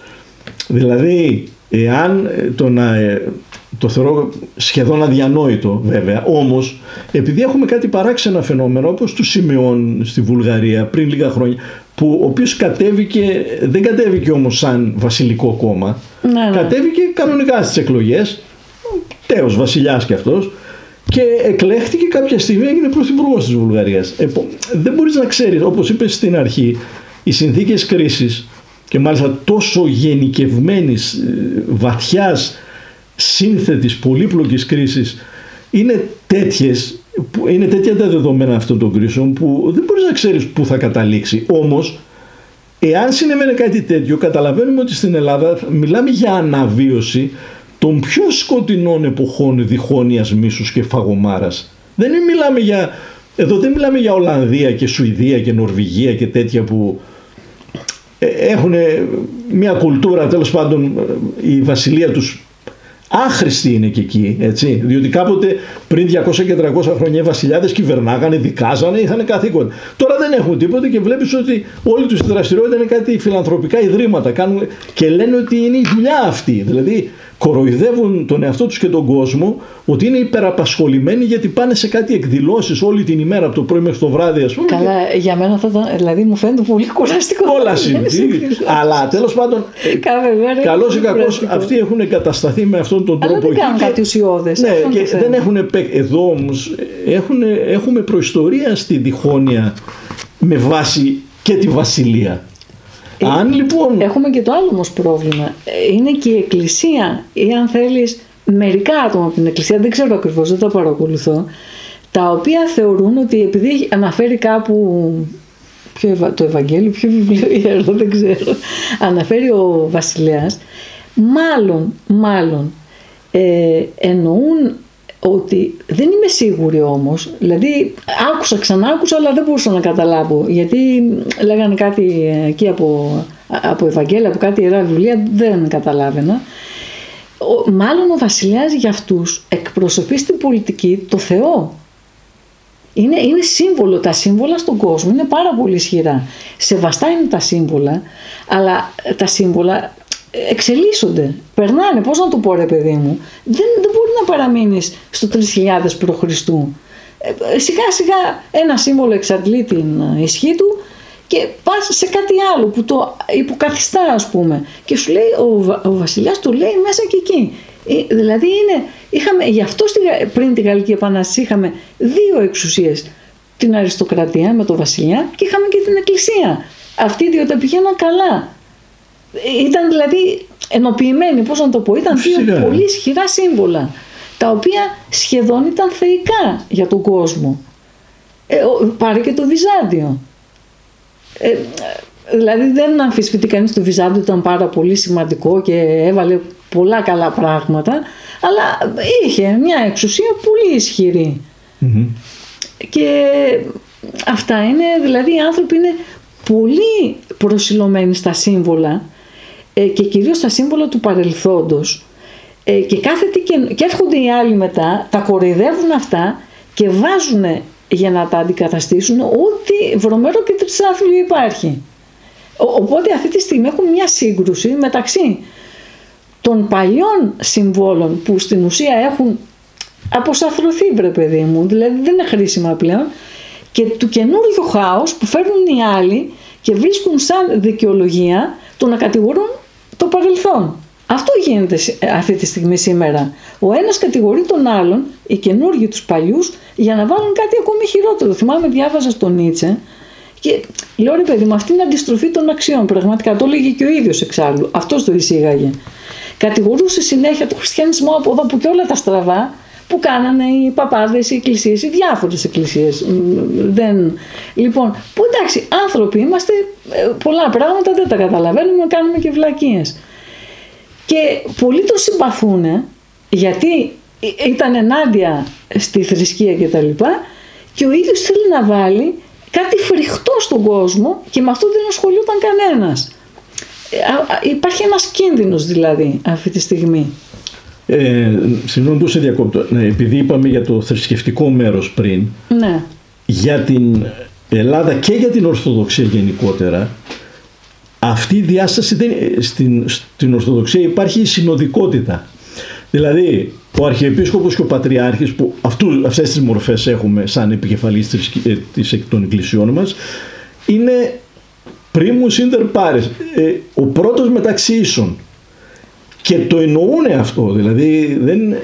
Δηλαδή, εάν το να... Το θεωρώ σχεδόν αδιανόητο βέβαια, όμως επειδή έχουμε κάτι παράξενα φαινόμενο όπως του Σιμεών στη Βουλγαρία πριν λίγα χρόνια, που ο οποίος κατέβηκε, δεν κατέβηκε όμως σαν βασιλικό κόμμα, ναι, ναι. κατέβηκε κανονικά στις εκλογές, τέος βασιλιάς και αυτός, και εκλέχτηκε κάποια στιγμή, έγινε πρωθυπουργός της Βουλγαρίας. Ε, δεν μπορείς να ξέρεις, όπως είπες στην αρχή, οι συνθήκες κρίσης και μάλιστα τόσο γενικευμένης, βαθιάς, σύνθετης, πολύπλοκης κρίσης είναι τέτοιες, είναι τέτοια τα δεδομένα αυτών των κρίσεων που δεν μπορείς να ξέρεις πού θα καταλήξει. Όμως, εάν συνέβαινε κάτι τέτοιο, καταλαβαίνουμε ότι στην Ελλάδα μιλάμε για αναβίωση των πιο σκοτεινών εποχών διχόνοιας, μίσους και φαγωμάρας. Δεν μιλάμε για, εδώ δεν μιλάμε για Ολλανδία και Σουηδία και Νορβηγία και τέτοια που έχουν μια κουλτούρα, τέλος πάντων η βασιλεία τους άχρηστη είναι και εκεί, έτσι, διότι κάποτε πριν διακόσια και τριακόσια χρόνια οι βασιλιάδες κυβερνάγανε, δικάζανε, είχαν καθήκοντα. Τώρα δεν έχουν τίποτα και βλέπεις ότι όλη τους η δραστηριότητα είναι κάτι φιλανθρωπικά ιδρύματα κάνουν και λένε ότι είναι η δουλειά αυτή. Δηλαδή κοροϊδεύουν τον εαυτό τους και τον κόσμο ότι είναι υπεραπασχολημένοι γιατί πάνε σε κάτι εκδηλώσεις όλη την ημέρα από το πρωί μέχρι το βράδυ, ας πούμε. Καλά, και... για μένα θα ήταν, δηλαδή μου φαίνεται πολύ κουραστικό. Όλα συμβεί. Αλλά τέλος πάντων, καλώς ή κακώς, αυτοί έχουν εγκατασταθεί με αυτόν τον τρόπο. Αλλά δεν κάνουν κάτι ουσιώδες. Ναι, και δεν έχουν, εδώ όμως έχουν, έχουμε προϊστορία στη διχόνοια με βάση και τη βασιλεία. Ε, αν λοιπόν... Έχουμε και το άλλο όμως πρόβλημα. Είναι και η Εκκλησία, ή αν θέλεις μερικά άτομα από την Εκκλησία, δεν ξέρω ακριβώς, δεν τα παρακολουθώ, τα οποία θεωρούν ότι επειδή αναφέρει κάπου ποιο, το Ευαγγέλιο, ποιο βιβλίο ιερό, δεν ξέρω, αναφέρει ο βασιλέας, μάλλον, μάλλον ε, εννοούν ότι δεν είμαι σίγουρη όμως, δηλαδή άκουσα, ξανά άκουσα, αλλά δεν μπορούσα να καταλάβω, γιατί λέγανε κάτι εκεί από, από Ευαγγέλια, από κάτι ιερά βιβλία, δεν καταλάβαινα. Ο, μάλλον ο βασιλιάς για αυτούς εκπροσωπεί στην πολιτική το Θεό. Είναι, είναι σύμβολο, τα σύμβολα στον κόσμο είναι πάρα πολύ ισχυρά. Σεβαστά είναι τα σύμβολα, αλλά τα σύμβολα εξελίσσονται, περνάνε, πώς να το πω ρε παιδί μου, δεν, δεν μπορεί να παραμείνεις στο τρεις χιλιάδες π.Χ. Ε, σιγά σιγά ένα σύμβολο εξαντλεί την ισχύ του και πας σε κάτι άλλο που το υποκαθιστά, ας πούμε, και σου λέει ο, ο βασιλιάς το λέει μέσα και εκεί. Ε, δηλαδή είναι, είχαμε, γι' αυτό στη, πριν την Γαλλική Επανάσταση είχαμε δύο εξουσίες, την αριστοκρατία με τον βασιλιά και είχαμε και την εκκλησία. Αυτοί οι δύο τα πηγαίναν καλά. Ήταν δηλαδή ενοποιημένοι, πώς να το πω, ήταν δύο πολύ ισχυρά σύμβολα, τα οποία σχεδόν ήταν θεϊκά για τον κόσμο. Ε, πάρε και το Βυζάντιο. Ε, δηλαδή δεν αμφισβητεί κανείς, το Βυζάντιο ήταν πάρα πολύ σημαντικό και έβαλε πολλά καλά πράγματα, αλλά είχε μια εξουσία πολύ ισχυρή. Mm-hmm. Και αυτά είναι, δηλαδή οι άνθρωποι είναι πολύ προσιλωμένοι στα σύμβολα ε, και κυρίως στα σύμβολα του παρελθόντος ε, και, κάθεται και, και έρχονται οι άλλοι μετά, τα κοροϊδεύουν αυτά και βάζουν για να τα αντικαταστήσουν ό,τι βρωμερό και τρισάθλιο υπάρχει. Ο, οπότε αυτή τη στιγμή έχουμε μια σύγκρουση μεταξύ των παλιών συμβόλων που στην ουσία έχουν αποσαφρωθεί, βρε παιδί μου, δηλαδή δεν είναι χρήσιμα πλέον, και του καινούριου χάος που φέρνουν οι άλλοι και βρίσκουν σαν δικαιολογία το να κατηγορούν το παρελθόν. Αυτό γίνεται αυτή τη στιγμή σήμερα. Ο ένας κατηγορεί τον άλλον, οι καινούργοι τους παλιούς, για να βάλουν κάτι ακόμη χειρότερο. Θυμάμαι, διάβαζα στον Νίτσε και λέω, ρε παιδί μου, αυτή είναι αντιστροφή των αξιών. Πραγματικά το έλεγε και ο ίδιος εξάλλου. Αυτός το εισήγαγε. Κατηγορούσε συνέχεια το χριστιανισμό από εδώ που και όλα τα στραβά που κάνανε οι παπάδες, οι εκκλησίες, οι διάφορες εκκλησίες. Δεν... Λοιπόν, που εντάξει, άνθρωποι είμαστε, πολλά πράγματα δεν τα καταλαβαίνουμε, κάνουμε και βλακίες. Και πολλοί τον συμπαθούν γιατί ήταν ενάντια στη θρησκεία και τα λοιπά, και ο ίδιος θέλει να βάλει κάτι φρικτό στον κόσμο και με αυτό δεν ασχολιόταν κανένας. Υπάρχει ένας κίνδυνος δηλαδή αυτή τη στιγμή. Ε, Συγγνώμη που σε διακόπτω. Ναι, επειδή είπαμε για το θρησκευτικό μέρος πριν, ναι. Για την Ελλάδα και για την Ορθοδοξία γενικότερα, αυτή η διάσταση δεν, στην, στην Ορθοδοξία υπάρχει η συνοδικότητα. Δηλαδή ο Αρχιεπίσκοπος και ο Πατριάρχης, που αυτού, αυτές τις μορφές έχουμε σαν επικεφαλής της, της, των εκκλησιών μας, είναι primus inter pares, ε, ο πρώτος μεταξύ ίσων. Και το εννοούν αυτό, δηλαδή δεν,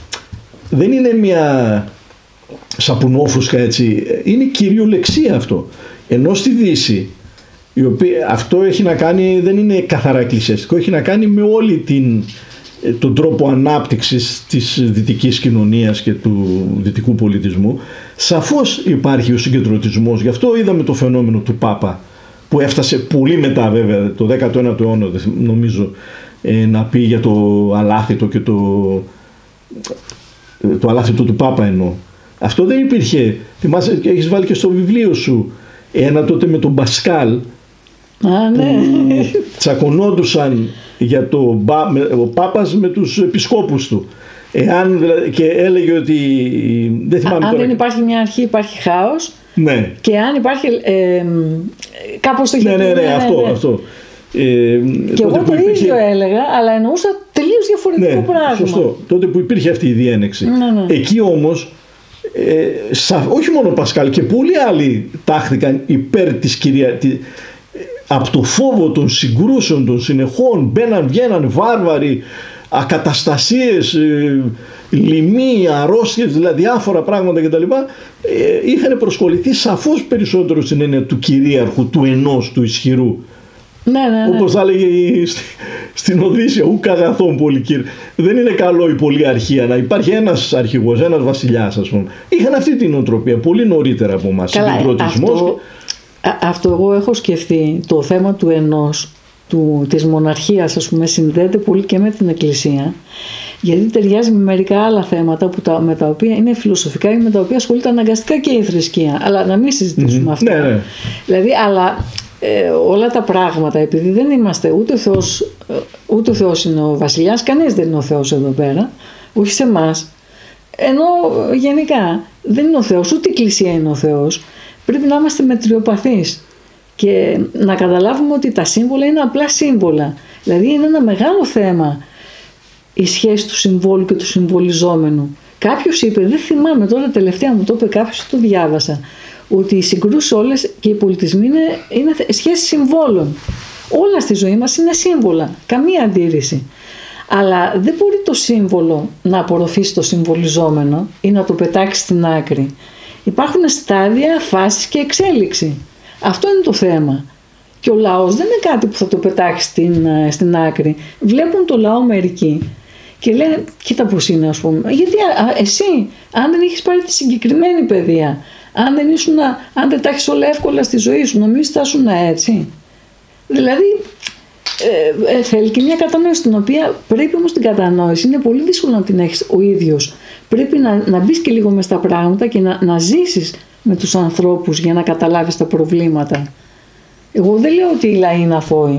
δεν είναι μια σαπουνόφουσκα έτσι, είναι κυριολεξία αυτό. Ενώ στη Δύση, η οποία, αυτό έχει να κάνει, δεν είναι καθαρά εκκλησιαστικό, έχει να κάνει με όλη την, τον τρόπο ανάπτυξης της δυτικής κοινωνίας και του δυτικού πολιτισμού. Σαφώς υπάρχει ο συγκεντρωτισμός, γι' αυτό είδαμε το φαινόμενο του Πάπα, που έφτασε πολύ μετά βέβαια, το δέκατο ένατο αιώνα νομίζω, να πει για το αλάθητο και το, το αλάθητο του Πάπα εννοώ. Αυτό δεν υπήρχε. Θυμάσαι και έχεις βάλει και στο βιβλίο σου ένα τότε με τον Πασκάλ. Α, ναι. Που τσακωνόντουσαν για το, ο Πάπας με τους επισκόπους του. Εάν, και έλεγε ότι δεν θυμάμαι αν τώρα. δεν υπάρχει μια αρχή, υπάρχει χάος. Ναι. Και αν υπάρχει ε, κάπως το ναι, ναι, ναι, ναι, αυτό, ναι. αυτό. Ε, και εγώ το υπήρχε... ίδιο έλεγα, αλλά εννοούσα τελείως διαφορετικό ναι, πράγμα. Σωστό. Τότε που υπήρχε αυτή η διένεξη. Ναι, ναι. Εκεί όμως, ε, σα, όχι μόνο ο Πασκάλ και πολλοί άλλοι τάχθηκαν υπέρ της κυρία... Τη, από το φόβο των συγκρούσεων, των συνεχών, μπαίναν, βγαίναν βάρβαροι, ακαταστασίες, ε, λοιμοί, αρρώστιες, δηλαδή διάφορα πράγματα κτλ. Ε, είχαν προσκοληθεί σαφώς περισσότερο στην έννοια του κυρίαρχου, του ενός, του ισχυρού. Ναι, ναι, ναι. Όπως θα έλεγε στην Οδύσσεια, ουκ αγαθόν πολυκύρ. Δεν είναι καλό η πολυαρχία να υπάρχει ένας αρχηγός, ένας βασιλιάς, ας πούμε. Είχαν αυτή την νοοτροπία πολύ νωρίτερα από εμάς. Αυτό, αυτό εγώ έχω σκεφτεί, το θέμα του ενός, του, της μοναρχίας, ας πούμε, συνδέεται πολύ και με την Εκκλησία, γιατί ταιριάζει με μερικά άλλα θέματα που τα, με τα οποία είναι φιλοσοφικά ή με τα οποία ασχολείται αναγκαστικά και η θρησκεία. Αλλά να μην συζητήσουμε mm-hmm. αυτά. Ναι, ναι. Δηλαδή, αλλά ε, όλα τα πράγματα, επειδή δεν είμαστε ούτε ο Θεός, ούτε ο Θεός είναι ο βασιλιάς, κανείς δεν είναι ο Θεός εδώ πέρα, όχι σε εμάς, ενώ γενικά δεν είναι ο Θεός, ούτε η Εκκλησία είναι ο Θεός, πρέπει να είμαστε μετριοπαθείς και να καταλάβουμε ότι τα σύμβολα είναι απλά σύμβολα. Δηλαδή είναι ένα μεγάλο θέμα η σχέση του συμβόλου και του συμβολιζόμενου. Κάποιος είπε, δεν θυμάμαι τώρα, τελευταία μου το είπε κάποιος, το διάβασα, ότι οι συγκρούσεις όλες και οι πολιτισμοί είναι, είναι σχέσεις συμβόλων. Όλα στη ζωή μας είναι σύμβολα, καμία αντίρρηση. Αλλά δεν μπορεί το σύμβολο να απορροφήσει το συμβολιζόμενο ή να το πετάξει στην άκρη. Υπάρχουν στάδια, φάσεις και εξέλιξη. Αυτό είναι το θέμα. Και ο λαός δεν είναι κάτι που θα το πετάξει στην, στην άκρη. Βλέπουν το λαό μερικοί και λένε, κοίτα πώς είναι, ας πούμε. Γιατί α, εσύ, αν δεν έχεις πάρει τη συγκεκριμένη παιδεία, αν δεν, ήσουν, αν δεν τα έχεις όλα εύκολα στη ζωή σου, νομίζεις θα ήσουν έτσι. Δηλαδή, ε, ε, θέλει και μια κατανόηση, την οποία πρέπει όμως την κατανόηση, είναι πολύ δύσκολο να την έχεις ο ίδιος. Πρέπει να, να μπεις και λίγο μες στα πράγματα και να, να ζήσεις με τους ανθρώπους για να καταλάβεις τα προβλήματα. Εγώ δεν λέω ότι οι λαοί είναι αθώοι.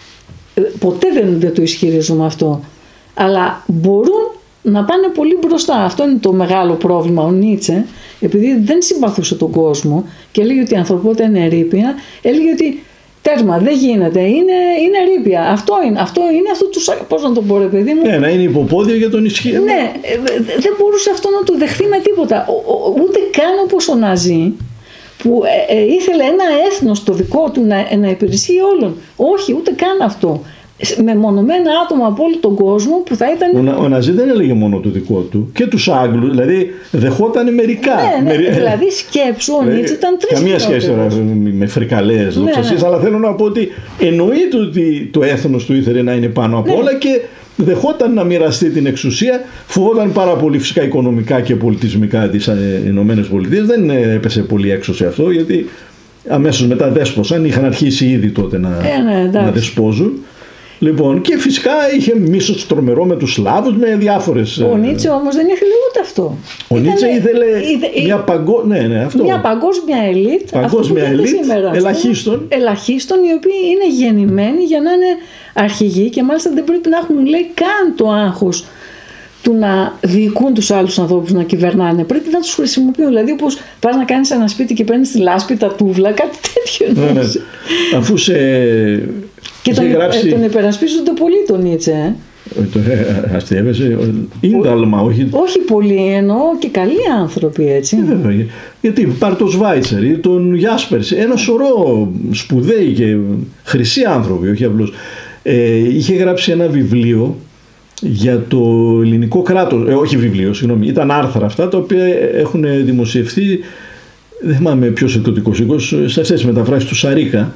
Ποτέ δεν, δεν το ισχυρίζομαι αυτό. Αλλά μπορούν να πάνε πολύ μπροστά. Αυτό είναι το μεγάλο πρόβλημα. Ο Νίτσε, επειδή δεν συμπαθούσε τον κόσμο και έλεγε ότι η ανθρωπότητα είναι ερείπια, έλεγε ότι τέρμα, δεν γίνεται, είναι, είναι ερείπια. Αυτό είναι, αυτό είναι αυτό του, πώς να το πω ρε παιδί μου. Ναι, να είναι υποπόδιο για τον ισχύο. Ναι, δεν μπορούσε αυτό να το δεχθεί με τίποτα. Ούτε καν όπως ο Ναζί, που ε, ε, ήθελε ένα έθνος το δικό του να, να υπηρεσεί όλων. Όχι, ούτε καν αυτό. Με μονομένα άτομα από όλο τον κόσμο που θα ήταν... Ο, ο Ναζί δεν έλεγε μόνο το δικό του, και τους Άγγλους, δηλαδή δεχόταν μερικά. Ναι, ναι, Μερι... δηλαδή σκέψου, ο Νίτσε ήταν τρεις. Καμία σχέση τώρα με φρικαλές δοξασίες, ναι, ναι. Αλλά θέλω να πω ότι εννοείται ότι το έθνος του ήθελε να είναι πάνω από ναι. όλα και δεχόταν να μοιραστεί την εξουσία, φοβόταν πάρα πολύ φυσικά οικονομικά και πολιτισμικά τις Ηνωμένες Πολιτείες, δεν έπεσε πολύ έξω σε αυτό, γιατί αμέσως μετά δέσποσαν, είχαν αρχίσει ήδη τότε να, ε, ναι, να δεσπόζουν. Λοιπόν, και φυσικά είχε μίσος τρομερό με τους Σλάβους, με διάφορες... Ο Νίτσε όμως δεν ήθελε ούτε αυτό. Ο Νίτσε ήθελε είδε, μια, παγκο... ναι, ναι, αυτό. μια παγκόσμια ελίτ, παγκόσμια ελίτ ελαχίστων. ελαχίστων, οι οποίοι είναι γεννημένοι για να είναι αρχηγοί και μάλιστα δεν πρέπει να έχουν, λέει, καν το άγχος του να διοικούν τους άλλους ανθρώπους να κυβερνάνε. Πρέπει να τους χρησιμοποιούν. Δηλαδή, όπως πας να κάνεις ένα σπίτι και παίρνεις τη λάσπη, τα τούβλα, κάτι τέτοιο. Ναι, ναι. Αφού σε... Και τον, γράψει... τον υπερασπίζονται πολύ τον Νίτσε. Ε? Το ε, αστείευεσαι. Ίνταλμα, όχι. Όχι πολύ, εννοώ και καλοί άνθρωποι, έτσι. Ε, βέβαια. Γιατί πάρ' τον Σβάιτσερ ή τον Γιάσπερς, ένα σωρό σπουδαίοι και χρυσοί άνθρωποι, όχι απλώς. Ε, είχε γράψει ένα βιβλίο για το ελληνικό κράτος. Ε, όχι βιβλίο, συγγνώμη. Ήταν άρθρα αυτά τα οποία έχουν δημοσιευθεί, δεν θυμάμαι ποιος εκδοτικός οίκος, σε αυτές τις μεταφράσεις του Σαρίκα.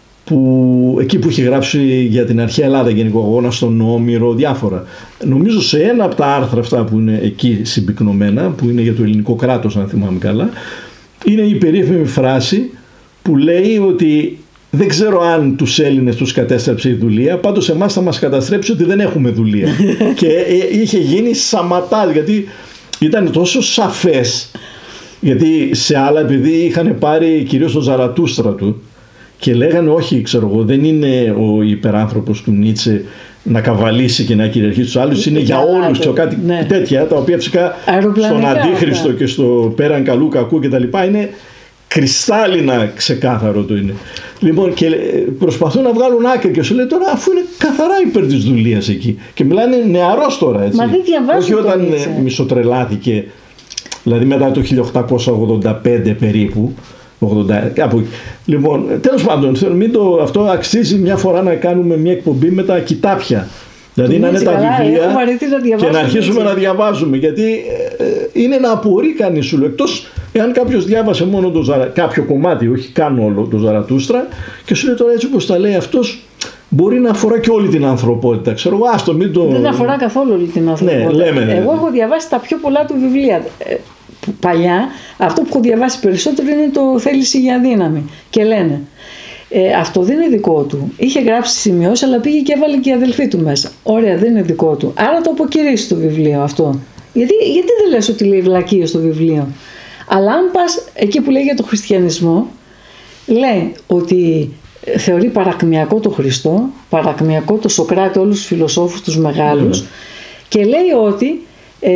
Που, εκεί που είχε γράψει για την αρχαία Ελλάδα, γενικό αγώνα στον Όμηρο, διάφορα. Νομίζω σε ένα από τα άρθρα αυτά που είναι εκεί συμπυκνωμένα, που είναι για το ελληνικό κράτος, αν θυμάμαι καλά, είναι η περίφημη φράση που λέει ότι δεν ξέρω αν τους Έλληνες τους κατέστρεψε η δουλεία, πάντως εμάς θα μας καταστρέψει ότι δεν έχουμε δουλεία. Και είχε γίνει σαματάς, γιατί ήταν τόσο σαφές, γιατί σε άλλα, επειδή είχαν πάρει κυρίως τον Ζαρατούστρα του, και λέγανε όχι, ξέρω εγώ, δεν είναι ο υπεράνθρωπος του Νίτσε να καβαλήσει και να κυριαρχήσει τους άλλους, είναι για όλους και κάτι ναι. τέτοια, τα οποία φυσικά στον Αντίχριστο και στο πέραν καλού κακού και τα λοιπά είναι κρυστάλλινα ξεκάθαρο το είναι. Λοιπόν, και προσπαθούν να βγάλουν άκρη και σου λέει τώρα, αφού είναι καθαρά υπέρ της δουλείας εκεί. Και μιλάνε νεαρός τώρα, έτσι. Μα δεν διαβάζω. Όχι όταν μισοτρελάθηκε, δηλαδή μετά το χίλια οκτακόσια ογδόντα πέντε περίπου. ογδόντα, κάπου. Λοιπόν, τέλος πάντων, μην το, αυτό αξίζει μια φορά να κάνουμε μια εκπομπή με τα κοιτάπια. Δηλαδή να είναι τα καλά, βιβλία να και να αρχίσουμε έτσι να διαβάζουμε. Γιατί ε, είναι να απορεί κανείς, σου λέω. Εκτός εάν κάποιος διάβασε μόνο το Ζαρα, κάποιο κομμάτι, όχι καν όλο το Ζαρατούστρα, και σου λέει τώρα έτσι όπως τα λέει αυτός, μπορεί να αφορά και όλη την ανθρωπότητα. Ξέρω, άστο, μην το... Δεν αφορά καθόλου όλη την ανθρωπότητα. Ναι, λέμε, Εγώ έχω διαβάσει τα πιο πολλά του βιβλία. Παλιά, αυτό που έχω διαβάσει περισσότερο είναι το «Θέληση για δύναμη». Και λένε, ε, αυτό δεν είναι δικό του. Είχε γράψει σημειώσεις, αλλά πήγε και έβαλε και η αδελφή του μέσα. Ωραία, δεν είναι δικό του. Άρα το αποκηρύσει το βιβλίο αυτό. Γιατί, γιατί δεν λες ότι λέει βλακίες στο βιβλίο. Αλλά αν πας εκεί που λέει για το χριστιανισμό, λέει ότι θεωρεί παρακμιακό το Χριστό, παρακμιακό το Σωκράτη, όλους τους φιλοσόφους τους μεγάλους, mm. και λέει ότι ε,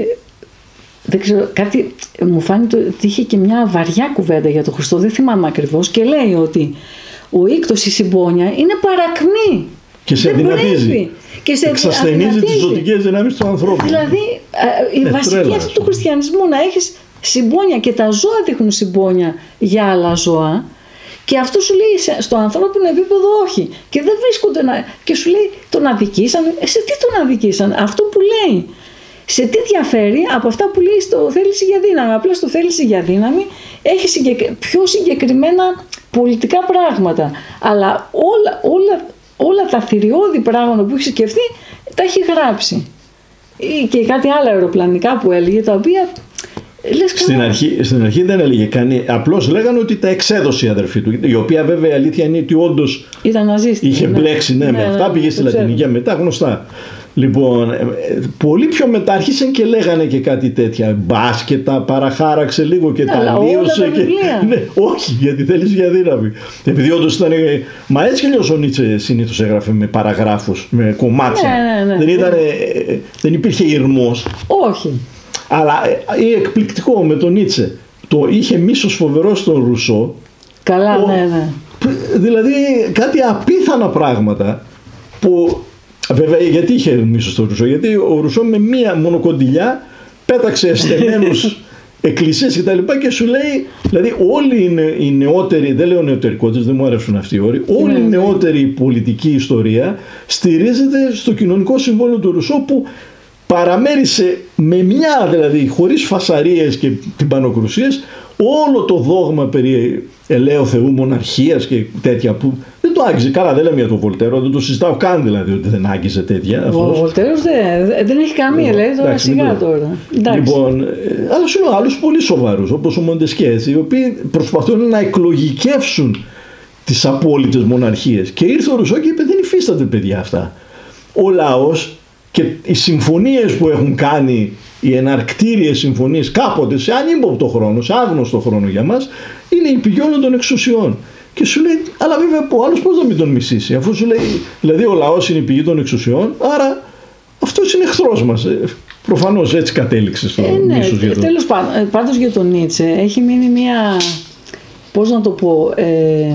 δεν ξέρω, κάτι μου φάνηκε ότι είχε και μια βαριά κουβέντα για τον Χριστό, δεν θυμάμαι ακριβώς, και λέει ότι ο Ήκτος, η συμπόνια, είναι παρακμή. Και σε αδυνατίζει. Και σε εξασθενίζει τις ζωτικές δυνάμεις του ανθρώπου. Δηλαδή, η ναι, βασική αυτή του χριστιανισμού, να έχεις συμπόνια, και τα ζώα δείχνουν συμπόνια για άλλα ζώα, και αυτό σου λέει στο ανθρώπινο επίπεδο όχι. Και δεν βρίσκονται να... Και σου λέει τον αδικήσαν. Σε τι τον αδικήσαν? Αυτό που λέει. Σε τι διαφέρει από αυτά που λέει στο θέληση για δύναμη? Απλά στο θέληση για δύναμη έχει συγκεκ... πιο συγκεκριμένα πολιτικά πράγματα. Αλλά όλα, όλα, όλα τα θηριώδη πράγματα που έχει σκεφτεί τα έχει γράψει. Και κάτι άλλα αεροπλανικά που έλεγε, τα οποία... Λες, στην, αρχή, στην αρχή δεν έλεγε κανεί, απλώς λέγανε ότι τα εξέδωσε η αδερφή του, η οποία βέβαια η αλήθεια είναι ότι όντως είχε ναι. μπλέξει ναι, ναι, με ναι, αυτά, ναι, πήγε στη Λατινική μετά, γνωστά. Λοιπόν, πολλοί πιο μετά άρχισαν και λέγανε και κάτι τέτοια. Μπας και τα παραχάραξε λίγο και ναι, τα αλλίωσε. Και... ναι, όχι, γιατί θέλεις για δύναμη. Επειδή όντως ήταν. Μα έτσι κι αλλιώς ο Νίτσε συνήθως έγραφε με παραγράφους, με κομμάτια. Ναι, ναι, ναι, δεν, ήταν, ναι. δεν υπήρχε ηρμός. Όχι. Αλλά είναι εκπληκτικό με τον Νίτσε. Το είχε μίσος φοβερό στον Ρουσό. Καλά, ο, ναι, ναι. Δηλαδή κάτι απίθανα πράγματα που. Βέβαια, γιατί είχε μίσος στον Ρουσό? Γιατί ο Ρουσό με μία μονοκοντιλιά πέταξε στεμένους εκκλησίες και τα λοιπά και σου λέει, δηλαδή όλοι είναι οι νεότεροι, δεν λέω νεωτερικότητες, δεν μου αρέσουν αυτοί οι όροι, όλη η νεότερη πολιτική ιστορία στηρίζεται στο κοινωνικό συμβόλαιο του Ρουσό, που παραμέρισε με μια, δηλαδή χωρίς φασαρίες και τυμπανοκρουσίες, όλο το δόγμα περί ελαίου Θεού, μοναρχίας και τέτοια που δεν το άγγιζε. Καλά, δεν λέμε για τον Βολτέρο, δεν το συζητάω καν δηλαδή ότι δεν άγγιζε τέτοια. Ο Βολτέρος δεν, δεν έχει καμία, λέει τώρα σιγά τώρα. Λοιπόν, αλλά σου λέω άλλους πολύ σοβαρούς, όπως ο Μοντεσκέ, οι οποίοι προσπαθούν να εκλογικεύσουν τις απόλυτες μοναρχίες. Και ήρθε ο Ρουσό και είπε: δεν υφίσταται, παιδιά, αυτά. Ο λαός και οι συμφωνίες που έχουν κάνει, οι εναρκτήριες συμφωνίες κάποτε σε ανύποπτο χρόνο, σε άγνωστο χρόνο για μας, είναι η πηγή όλων των εξουσιών. Και σου λέει, αλλά βέβαια ο άλλος πώς να μην τον μισήσει, αφού σου λέει, δηλαδή ο λαός είναι η πηγή των εξουσιών, άρα αυτός είναι εχθρός μας. Προφανώς έτσι κατέληξε στο ε, ναι, μίσος για τον... Τέλος πάντων, πάντως για τον Νίτσε έχει μείνει μια, πώς να το πω, ε, ε,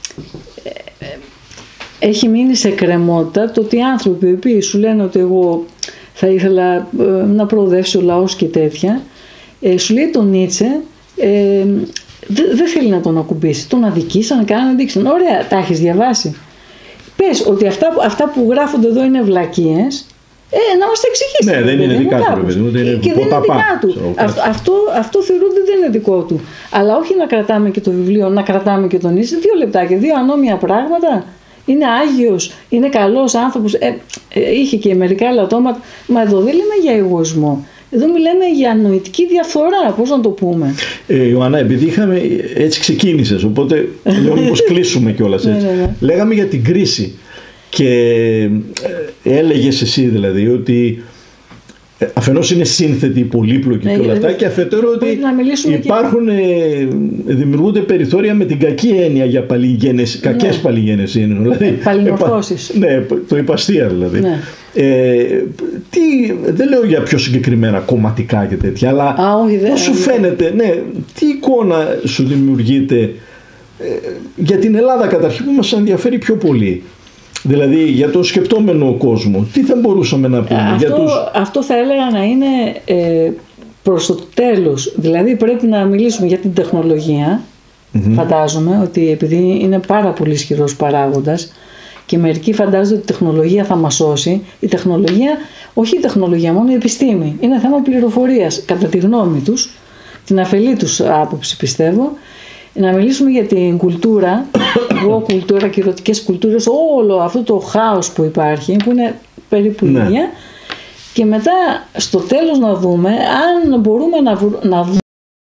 ε, έχει μείνει σε κρεμότητα το ότι οι άνθρωποι οι οποίοι σου λένε ότι εγώ θα ήθελα ε, να προοδεύσει ο λαός και τέτοια, ε, σου λέει τον Νίτσε, ε, δεν δε θέλει να τον ακουμπήσει. Τον αδικήσαν, κάναν, δείξαν. Ωραία, τα έχεις διαβάσει? Πες ότι αυτά, αυτά που γράφονται εδώ είναι βλακίες, ε, να μας τα εξηγήσει. Ναι, δεν είναι δικά του, παιδί μου. Και δεν είναι δικά του. Αυτό, αυτό, αυτό θεωρώ ότι δεν είναι δικό του. Αλλά όχι να κρατάμε και το βιβλίο, να κρατάμε και τον Νίτσε. Δύο λεπτάκια, δύο ανώμια πράγματα. Είναι άγιος, είναι καλός άνθρωπος. Ε, ε, είχε και μερικά λατώματα. Μα εδώ δεν λέμε για εγωισμό. Εδώ μιλάμε για νοητική διαφθορά, πώς να το πούμε. Ε, Ιωάννα, επειδή είχαμε, έτσι ξεκίνησες, οπότε λέω μήπως κλείσουμε κιόλας έτσι. ναι, ναι, ναι. Λέγαμε για την κρίση και έλεγες εσύ δηλαδή ότι αφενός είναι σύνθετη, πολύπλοκη, ναι, και όλα αυτά, και αφετέρου ότι υπάρχουν, και... δημιουργούνται περιθώρια με την κακή έννοια για παλιγένεση, ναι. κακές παλιγένες είναι. Δηλαδή, παλιμορφώσεις. Επα... Ναι, το υπαστία δηλαδή. Ναι. Ε, τι, δεν λέω για πιο συγκεκριμένα κομματικά και τέτοια, αλλά Α, όχι, πώς σου φαίνεται, ναι, τι εικόνα σου δημιουργείται ε, για την Ελλάδα καταρχήν που μας ενδιαφέρει πιο πολύ. Δηλαδή για το σκεπτόμενο κόσμο, τι θα μπορούσαμε να πούμε? Αυτό, για τους... αυτό θα έλεγα να είναι ε, προς το τέλος. Δηλαδή πρέπει να μιλήσουμε για την τεχνολογία. Mm-hmm. Φαντάζομαι ότι επειδή είναι πάρα πολύ ισχυρός παράγοντας και μερικοί φαντάζονται ότι η τεχνολογία θα μας σώσει. Η τεχνολογία, όχι η τεχνολογία μόνο, η επιστήμη. Είναι θέμα πληροφορίας, κατά τη γνώμη τους, την αφελή τους άποψη πιστεύω. Να μιλήσουμε για την κουλτούρα, εγώ κουλτούρα, κυρωτικές κουλτούρες, όλο αυτό το χάος που υπάρχει, που είναι περίπου ίδια. Ναι. Και μετά στο τέλος να δούμε αν μπορούμε να, βρου, να δούμε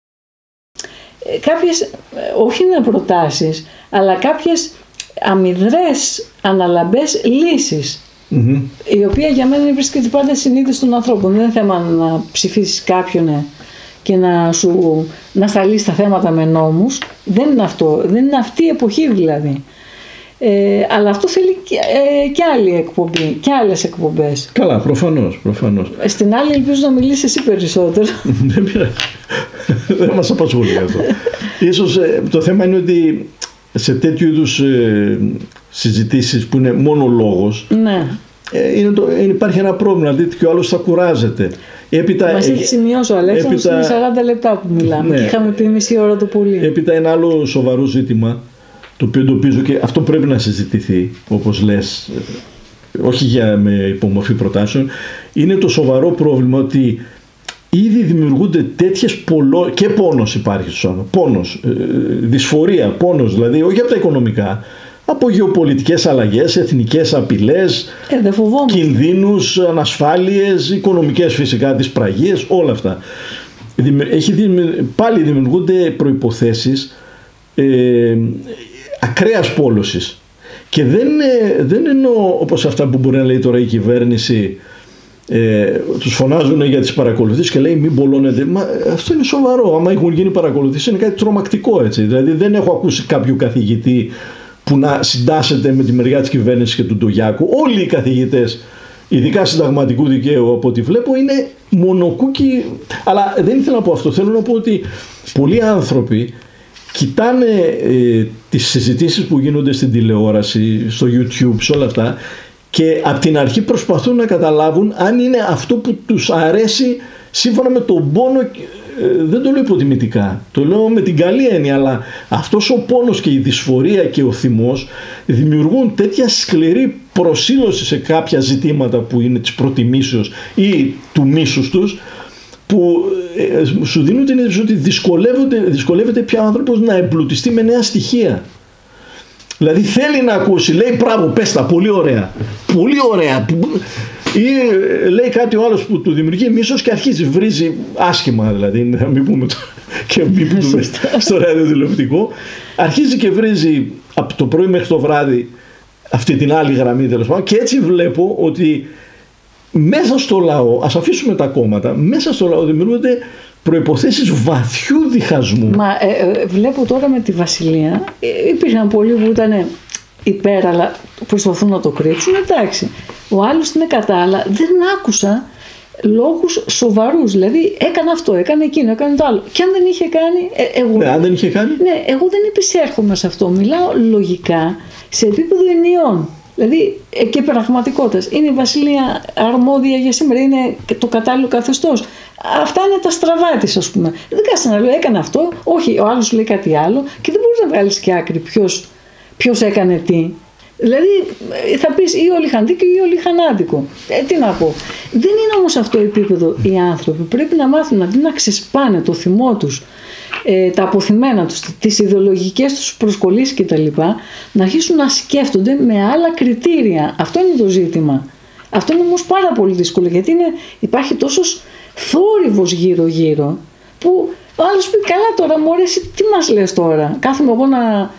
κάποιες, όχι είναι προτάσεις, αλλά κάποιες αμυδρές αναλαμπές λύσεις. Mm-hmm. Η οποία για μένα βρίσκεται πάντα συνείδηση των ανθρώπων. Δεν είναι θέμα να ψηφίσεις κάποιον και να, σου, να σταλείς τα θέματα με νόμους. Δεν είναι αυτό. Δεν είναι αυτή η εποχή δηλαδή. Ε, αλλά αυτό θέλει και, ε, και άλλη εκπομπή και άλλες εκπομπές. Καλά, προφανώς, προφανώς. Στην άλλη ελπίζω να μιλήσεις εσύ περισσότερο. Δεν πειράζει. Δεν μας απασχολεί αυτό. Ίσως ε, το θέμα είναι ότι σε τέτοιου είδους ε, συζητήσεις που είναι μόνο λόγος, ναι. ε, είναι το, ε, υπάρχει ένα πρόβλημα. Δείτε και ο άλλος θα κουράζεται. Έπειτα, μας έχει σημειώσει ο Αλέξανδρος, είναι σαράντα λεπτά που μιλάμε. Ναι. Είχαμε πει μισή ώρα το πολύ. Έπειτα ένα άλλο σοβαρό ζήτημα, το οποίο εντοπίζω και αυτό πρέπει να συζητηθεί, όπως λες, όχι για, με υπομορφή προτάσεων, είναι το σοβαρό πρόβλημα ότι ήδη δημιουργούνται τέτοιες πολλο... και πόνος υπάρχει στους άνθρωπους, πόνος, δυσφορία, πόνος δηλαδή, όχι από τα οικονομικά, από γεωπολιτικές αλλαγές, εθνικές απειλές, ε, κινδύνους, ανασφάλειες, οικονομικές φυσικά, τις πραγίες, όλα αυτά. Έχει, πάλι δημιουργούνται προϋποθέσεις ε, ακραίας πόλωσης. Και δεν, δεν εννοώ όπως αυτά που μπορεί να λέει τώρα η κυβέρνηση, ε, τους φωνάζουν για τις παρακολουθήσεις και λέει μην πολλώνετε. Μα αυτό είναι σοβαρό. Άμα έχουν γίνει παρακολουθήσεις είναι κάτι τρομακτικό, έτσι. Δηλαδή δεν έχω ακούσει κάποιο καθηγητή που να συντάσσεται με τη μεριά της κυβέρνησης και του Ντογιάκου. Όλοι οι καθηγητές, ειδικά συνταγματικού δικαίου από ό,τι βλέπω, είναι μονοκούκι. Αλλά δεν ήθελα να πω αυτό. Θέλω να πω ότι πολλοί άνθρωποι κοιτάνε ε, τις συζητήσεις που γίνονται στην τηλεόραση, στο YouTube, σε όλα αυτά, και από την αρχή προσπαθούν να καταλάβουν αν είναι αυτό που τους αρέσει σύμφωνα με τον πόνο. Ε, δεν το λέω υποτιμητικά, το λέω με την καλή έννοια, αλλά αυτός ο πόνος και η δυσφορία και ο θυμός δημιουργούν τέτοια σκληρή προσήλωση σε κάποια ζητήματα που είναι της προτιμήσεως ή του μίσους τους, που ε, σου δίνουν την αίσθηση ότι δυσκολεύεται πια ο άνθρωπος να εμπλουτιστεί με νέα στοιχεία. Δηλαδή θέλει να ακούσει, λέει μπράβο, πες τα, πολύ ωραία, πολύ ωραία. Ή λέει κάτι ο άλλος που του δημιουργεί μίσος και αρχίζει, βρίζει άσχημα, δηλαδή, να μην πούμε το, και μην πούμε στο ραδιοτηλεοπτικό, αρχίζει και βρίζει από το πρωί μέχρι το βράδυ αυτή την άλλη γραμμή, τέλος πάντων, και έτσι βλέπω ότι μέσα στο λαό, ας αφήσουμε τα κόμματα, μέσα στο λαό δημιουργούνται προϋποθέσεις βαθιού διχασμού. Μα ε, ε, βλέπω τώρα με τη Βασιλεία, ε, υπήρχαν πολλοί που ήταν υπέρ, αλλά προσπαθούν να το κρύψουν. Εντάξει, ο άλλος είναι κατά, αλλά δεν άκουσα λόγους σοβαρούς. Δηλαδή έκανε αυτό, έκανε εκείνο, έκανε το άλλο. Και αν δεν είχε κάνει. Ε, εγώ, ναι, αν δεν είχε κάνει. Ναι, εγώ δεν επισέρχομαι σε αυτό. Μιλάω λογικά σε επίπεδο ενιών. Δηλαδή ε, και πραγματικότητας. Είναι η Βασιλεία αρμόδια για σήμερα, είναι το κατάλληλο καθεστώς. Αυτά είναι τα στραβά της, ας πούμε. Δεν κάτσε να λέω έκανε αυτό, όχι, ο άλλος λέει κάτι άλλο και δεν μπορείς να βγάλεις και άκρη ποιος, ποιος έκανε τι. Δηλαδή θα πεις ή όλοι είχαν δίκιο ή όλοι είχαν άδικο. Ε, τι να πω. Δεν είναι όμως αυτό το επίπεδο οι άνθρωποι. Πρέπει να μάθουν αντί να ξεσπάνε το θυμό τους, ε, τα αποθυμένα τους, τις ιδεολογικές τους προσκολήσεις κτλ. Να αρχίσουν να σκέφτονται με άλλα κριτήρια. Αυτό είναι το ζήτημα. Αυτό είναι όμως πάρα πολύ δύσκολο, γιατί είναι, υπάρχει τόσος θόρυβος γύρω-γύρω που ο άλλος πει καλά τώρα μωρέ, εσύ τι μας λες τώρα. Κάθομαι εγώ να.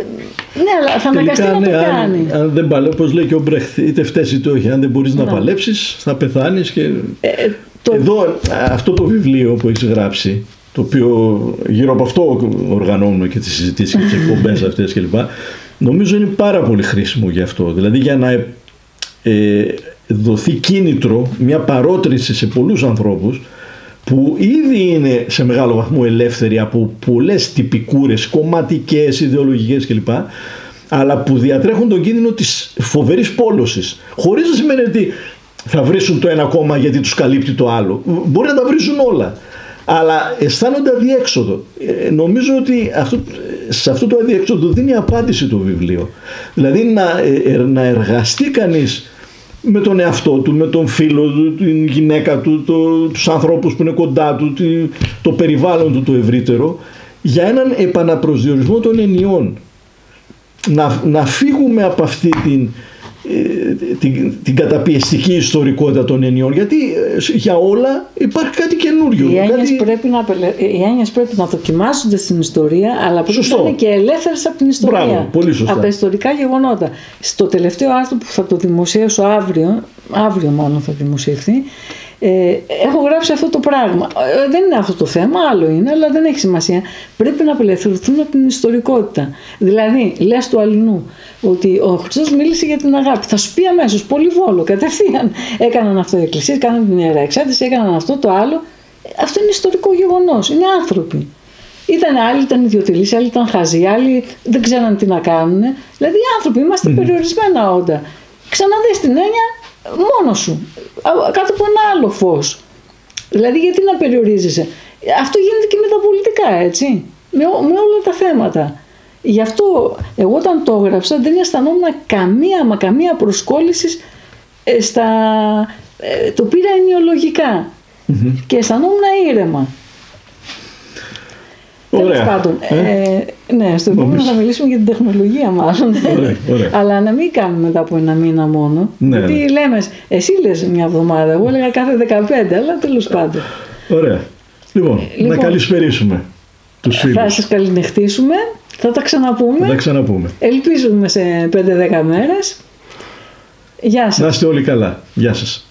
Ναι, αλλά θα αναγκαστεί να ναι, το κάνει. Αν, αν δεν παλεύει, όπως λέει και ο Μπρέχτ, είτε φταίς είτε όχι. Αν δεν μπορείς ναι. να παλέψεις, θα πεθάνεις. Και... Ε, Το... Εδώ αυτό το βιβλίο που έχεις γράψει, το οποίο γύρω από αυτό οργανώνουμε και τις συζητήσεις και τις εκπομπές αυτές κλπ. Νομίζω είναι πάρα πολύ χρήσιμο για αυτό. Δηλαδή για να ε, δοθεί κίνητρο, μια παρότριση σε πολλούς ανθρώπους που ήδη είναι σε μεγάλο βαθμό ελεύθεροι από πολλές τυπικούρες, κομματικές, ιδεολογικές κλπ. Αλλά που διατρέχουν τον κίνδυνο της φοβερής πόλωσης. Χωρίς να σημαίνει ότι θα βρίσουν το ένα κόμμα γιατί τους καλύπτει το άλλο. Μπορεί να τα βρίσουν όλα. Αλλά αισθάνονται αδιέξοδο. Ε, νομίζω ότι αυτό, σε αυτό το αδιέξοδο δίνει απάντηση το βιβλίο. Δηλαδή να, ε, να εργαστεί κανείς με τον εαυτό του, με τον φίλο του, την γυναίκα του, το, τους ανθρώπους που είναι κοντά του, το περιβάλλον του το ευρύτερο, για έναν επαναπροσδιορισμό των ενιών. Να, να φύγουμε από αυτή την, την, την καταπιεστική ιστορικότητα των ενιών, γιατί για όλα υπάρχει κάτι καινούριο. Οι έννοιες κάτι... πρέπει, να, πρέπει να δοκιμάζονται στην ιστορία, αλλά πρέπει να είναι και ελεύθερες από την ιστορία. Μπράβο, πολύ σωστά. Από τα ιστορικά γεγονότα. Στο τελευταίο άρθρο που θα το δημοσιεύσω αύριο, αύριο μάλλον θα δημοσιευθεί, Ε, έχω γράψει αυτό το πράγμα. Ε, δεν είναι αυτό το θέμα, άλλο είναι, αλλά δεν έχει σημασία. Πρέπει να απελευθερωθούν από την ιστορικότητα. Δηλαδή, λες του αλληνού ότι ο Χριστός μίλησε για την αγάπη. Θα σου πει αμέσως, πολυβόλο, κατευθείαν. Έκαναν αυτό οι εκκλησίες, έκαναν την ιερά εξάρτηση, έκαναν αυτό το άλλο. Αυτό είναι ιστορικό γεγονός. Είναι άνθρωποι. Ήταν άλλοι, ήταν ιδιωτελείς, άλλοι ήταν χαζοί, άλλοι δεν ξέραν τι να κάνουν. Δηλαδή, οι άνθρωποι είμαστε mm. περιορισμένα όντα. Ξαναδείς την έννοια. Μόνος σου, κάτω από ένα άλλο φως. Δηλαδή γιατί να περιορίζεσαι. Αυτό γίνεται και με τα πολιτικά, έτσι, με, με όλα τα θέματα. Γι' αυτό εγώ όταν το έγραψα δεν αισθανόμουν καμία μα καμία προσκόλληση στα, ε, το πήρα ενοιολογικά mm-hmm. και αισθανόμουν ήρεμα. Τέλος πάντων, ε, ναι, στο επόμενο θα μιλήσουμε για την τεχνολογία μάλλον. Ωραία, ωραία. Αλλά να μην κάνουμε μετά από ένα μήνα μόνο. Ναι, γιατί ναι. λέμε, εσύ λες μια εβδομάδα, εγώ έλεγα κάθε δεκαπέντε, αλλά τέλος πάντων. Ωραία. Λοιπόν, λοιπόν να καλησπερίσουμε τους φίλους. Θα σας καληνυχτήσουμε, θα τα ξαναπούμε. Θα τα ξαναπούμε. Ελπίζουμε σε πέντε δέκα μέρες. Γεια σας. Να είστε όλοι καλά. Γεια σας.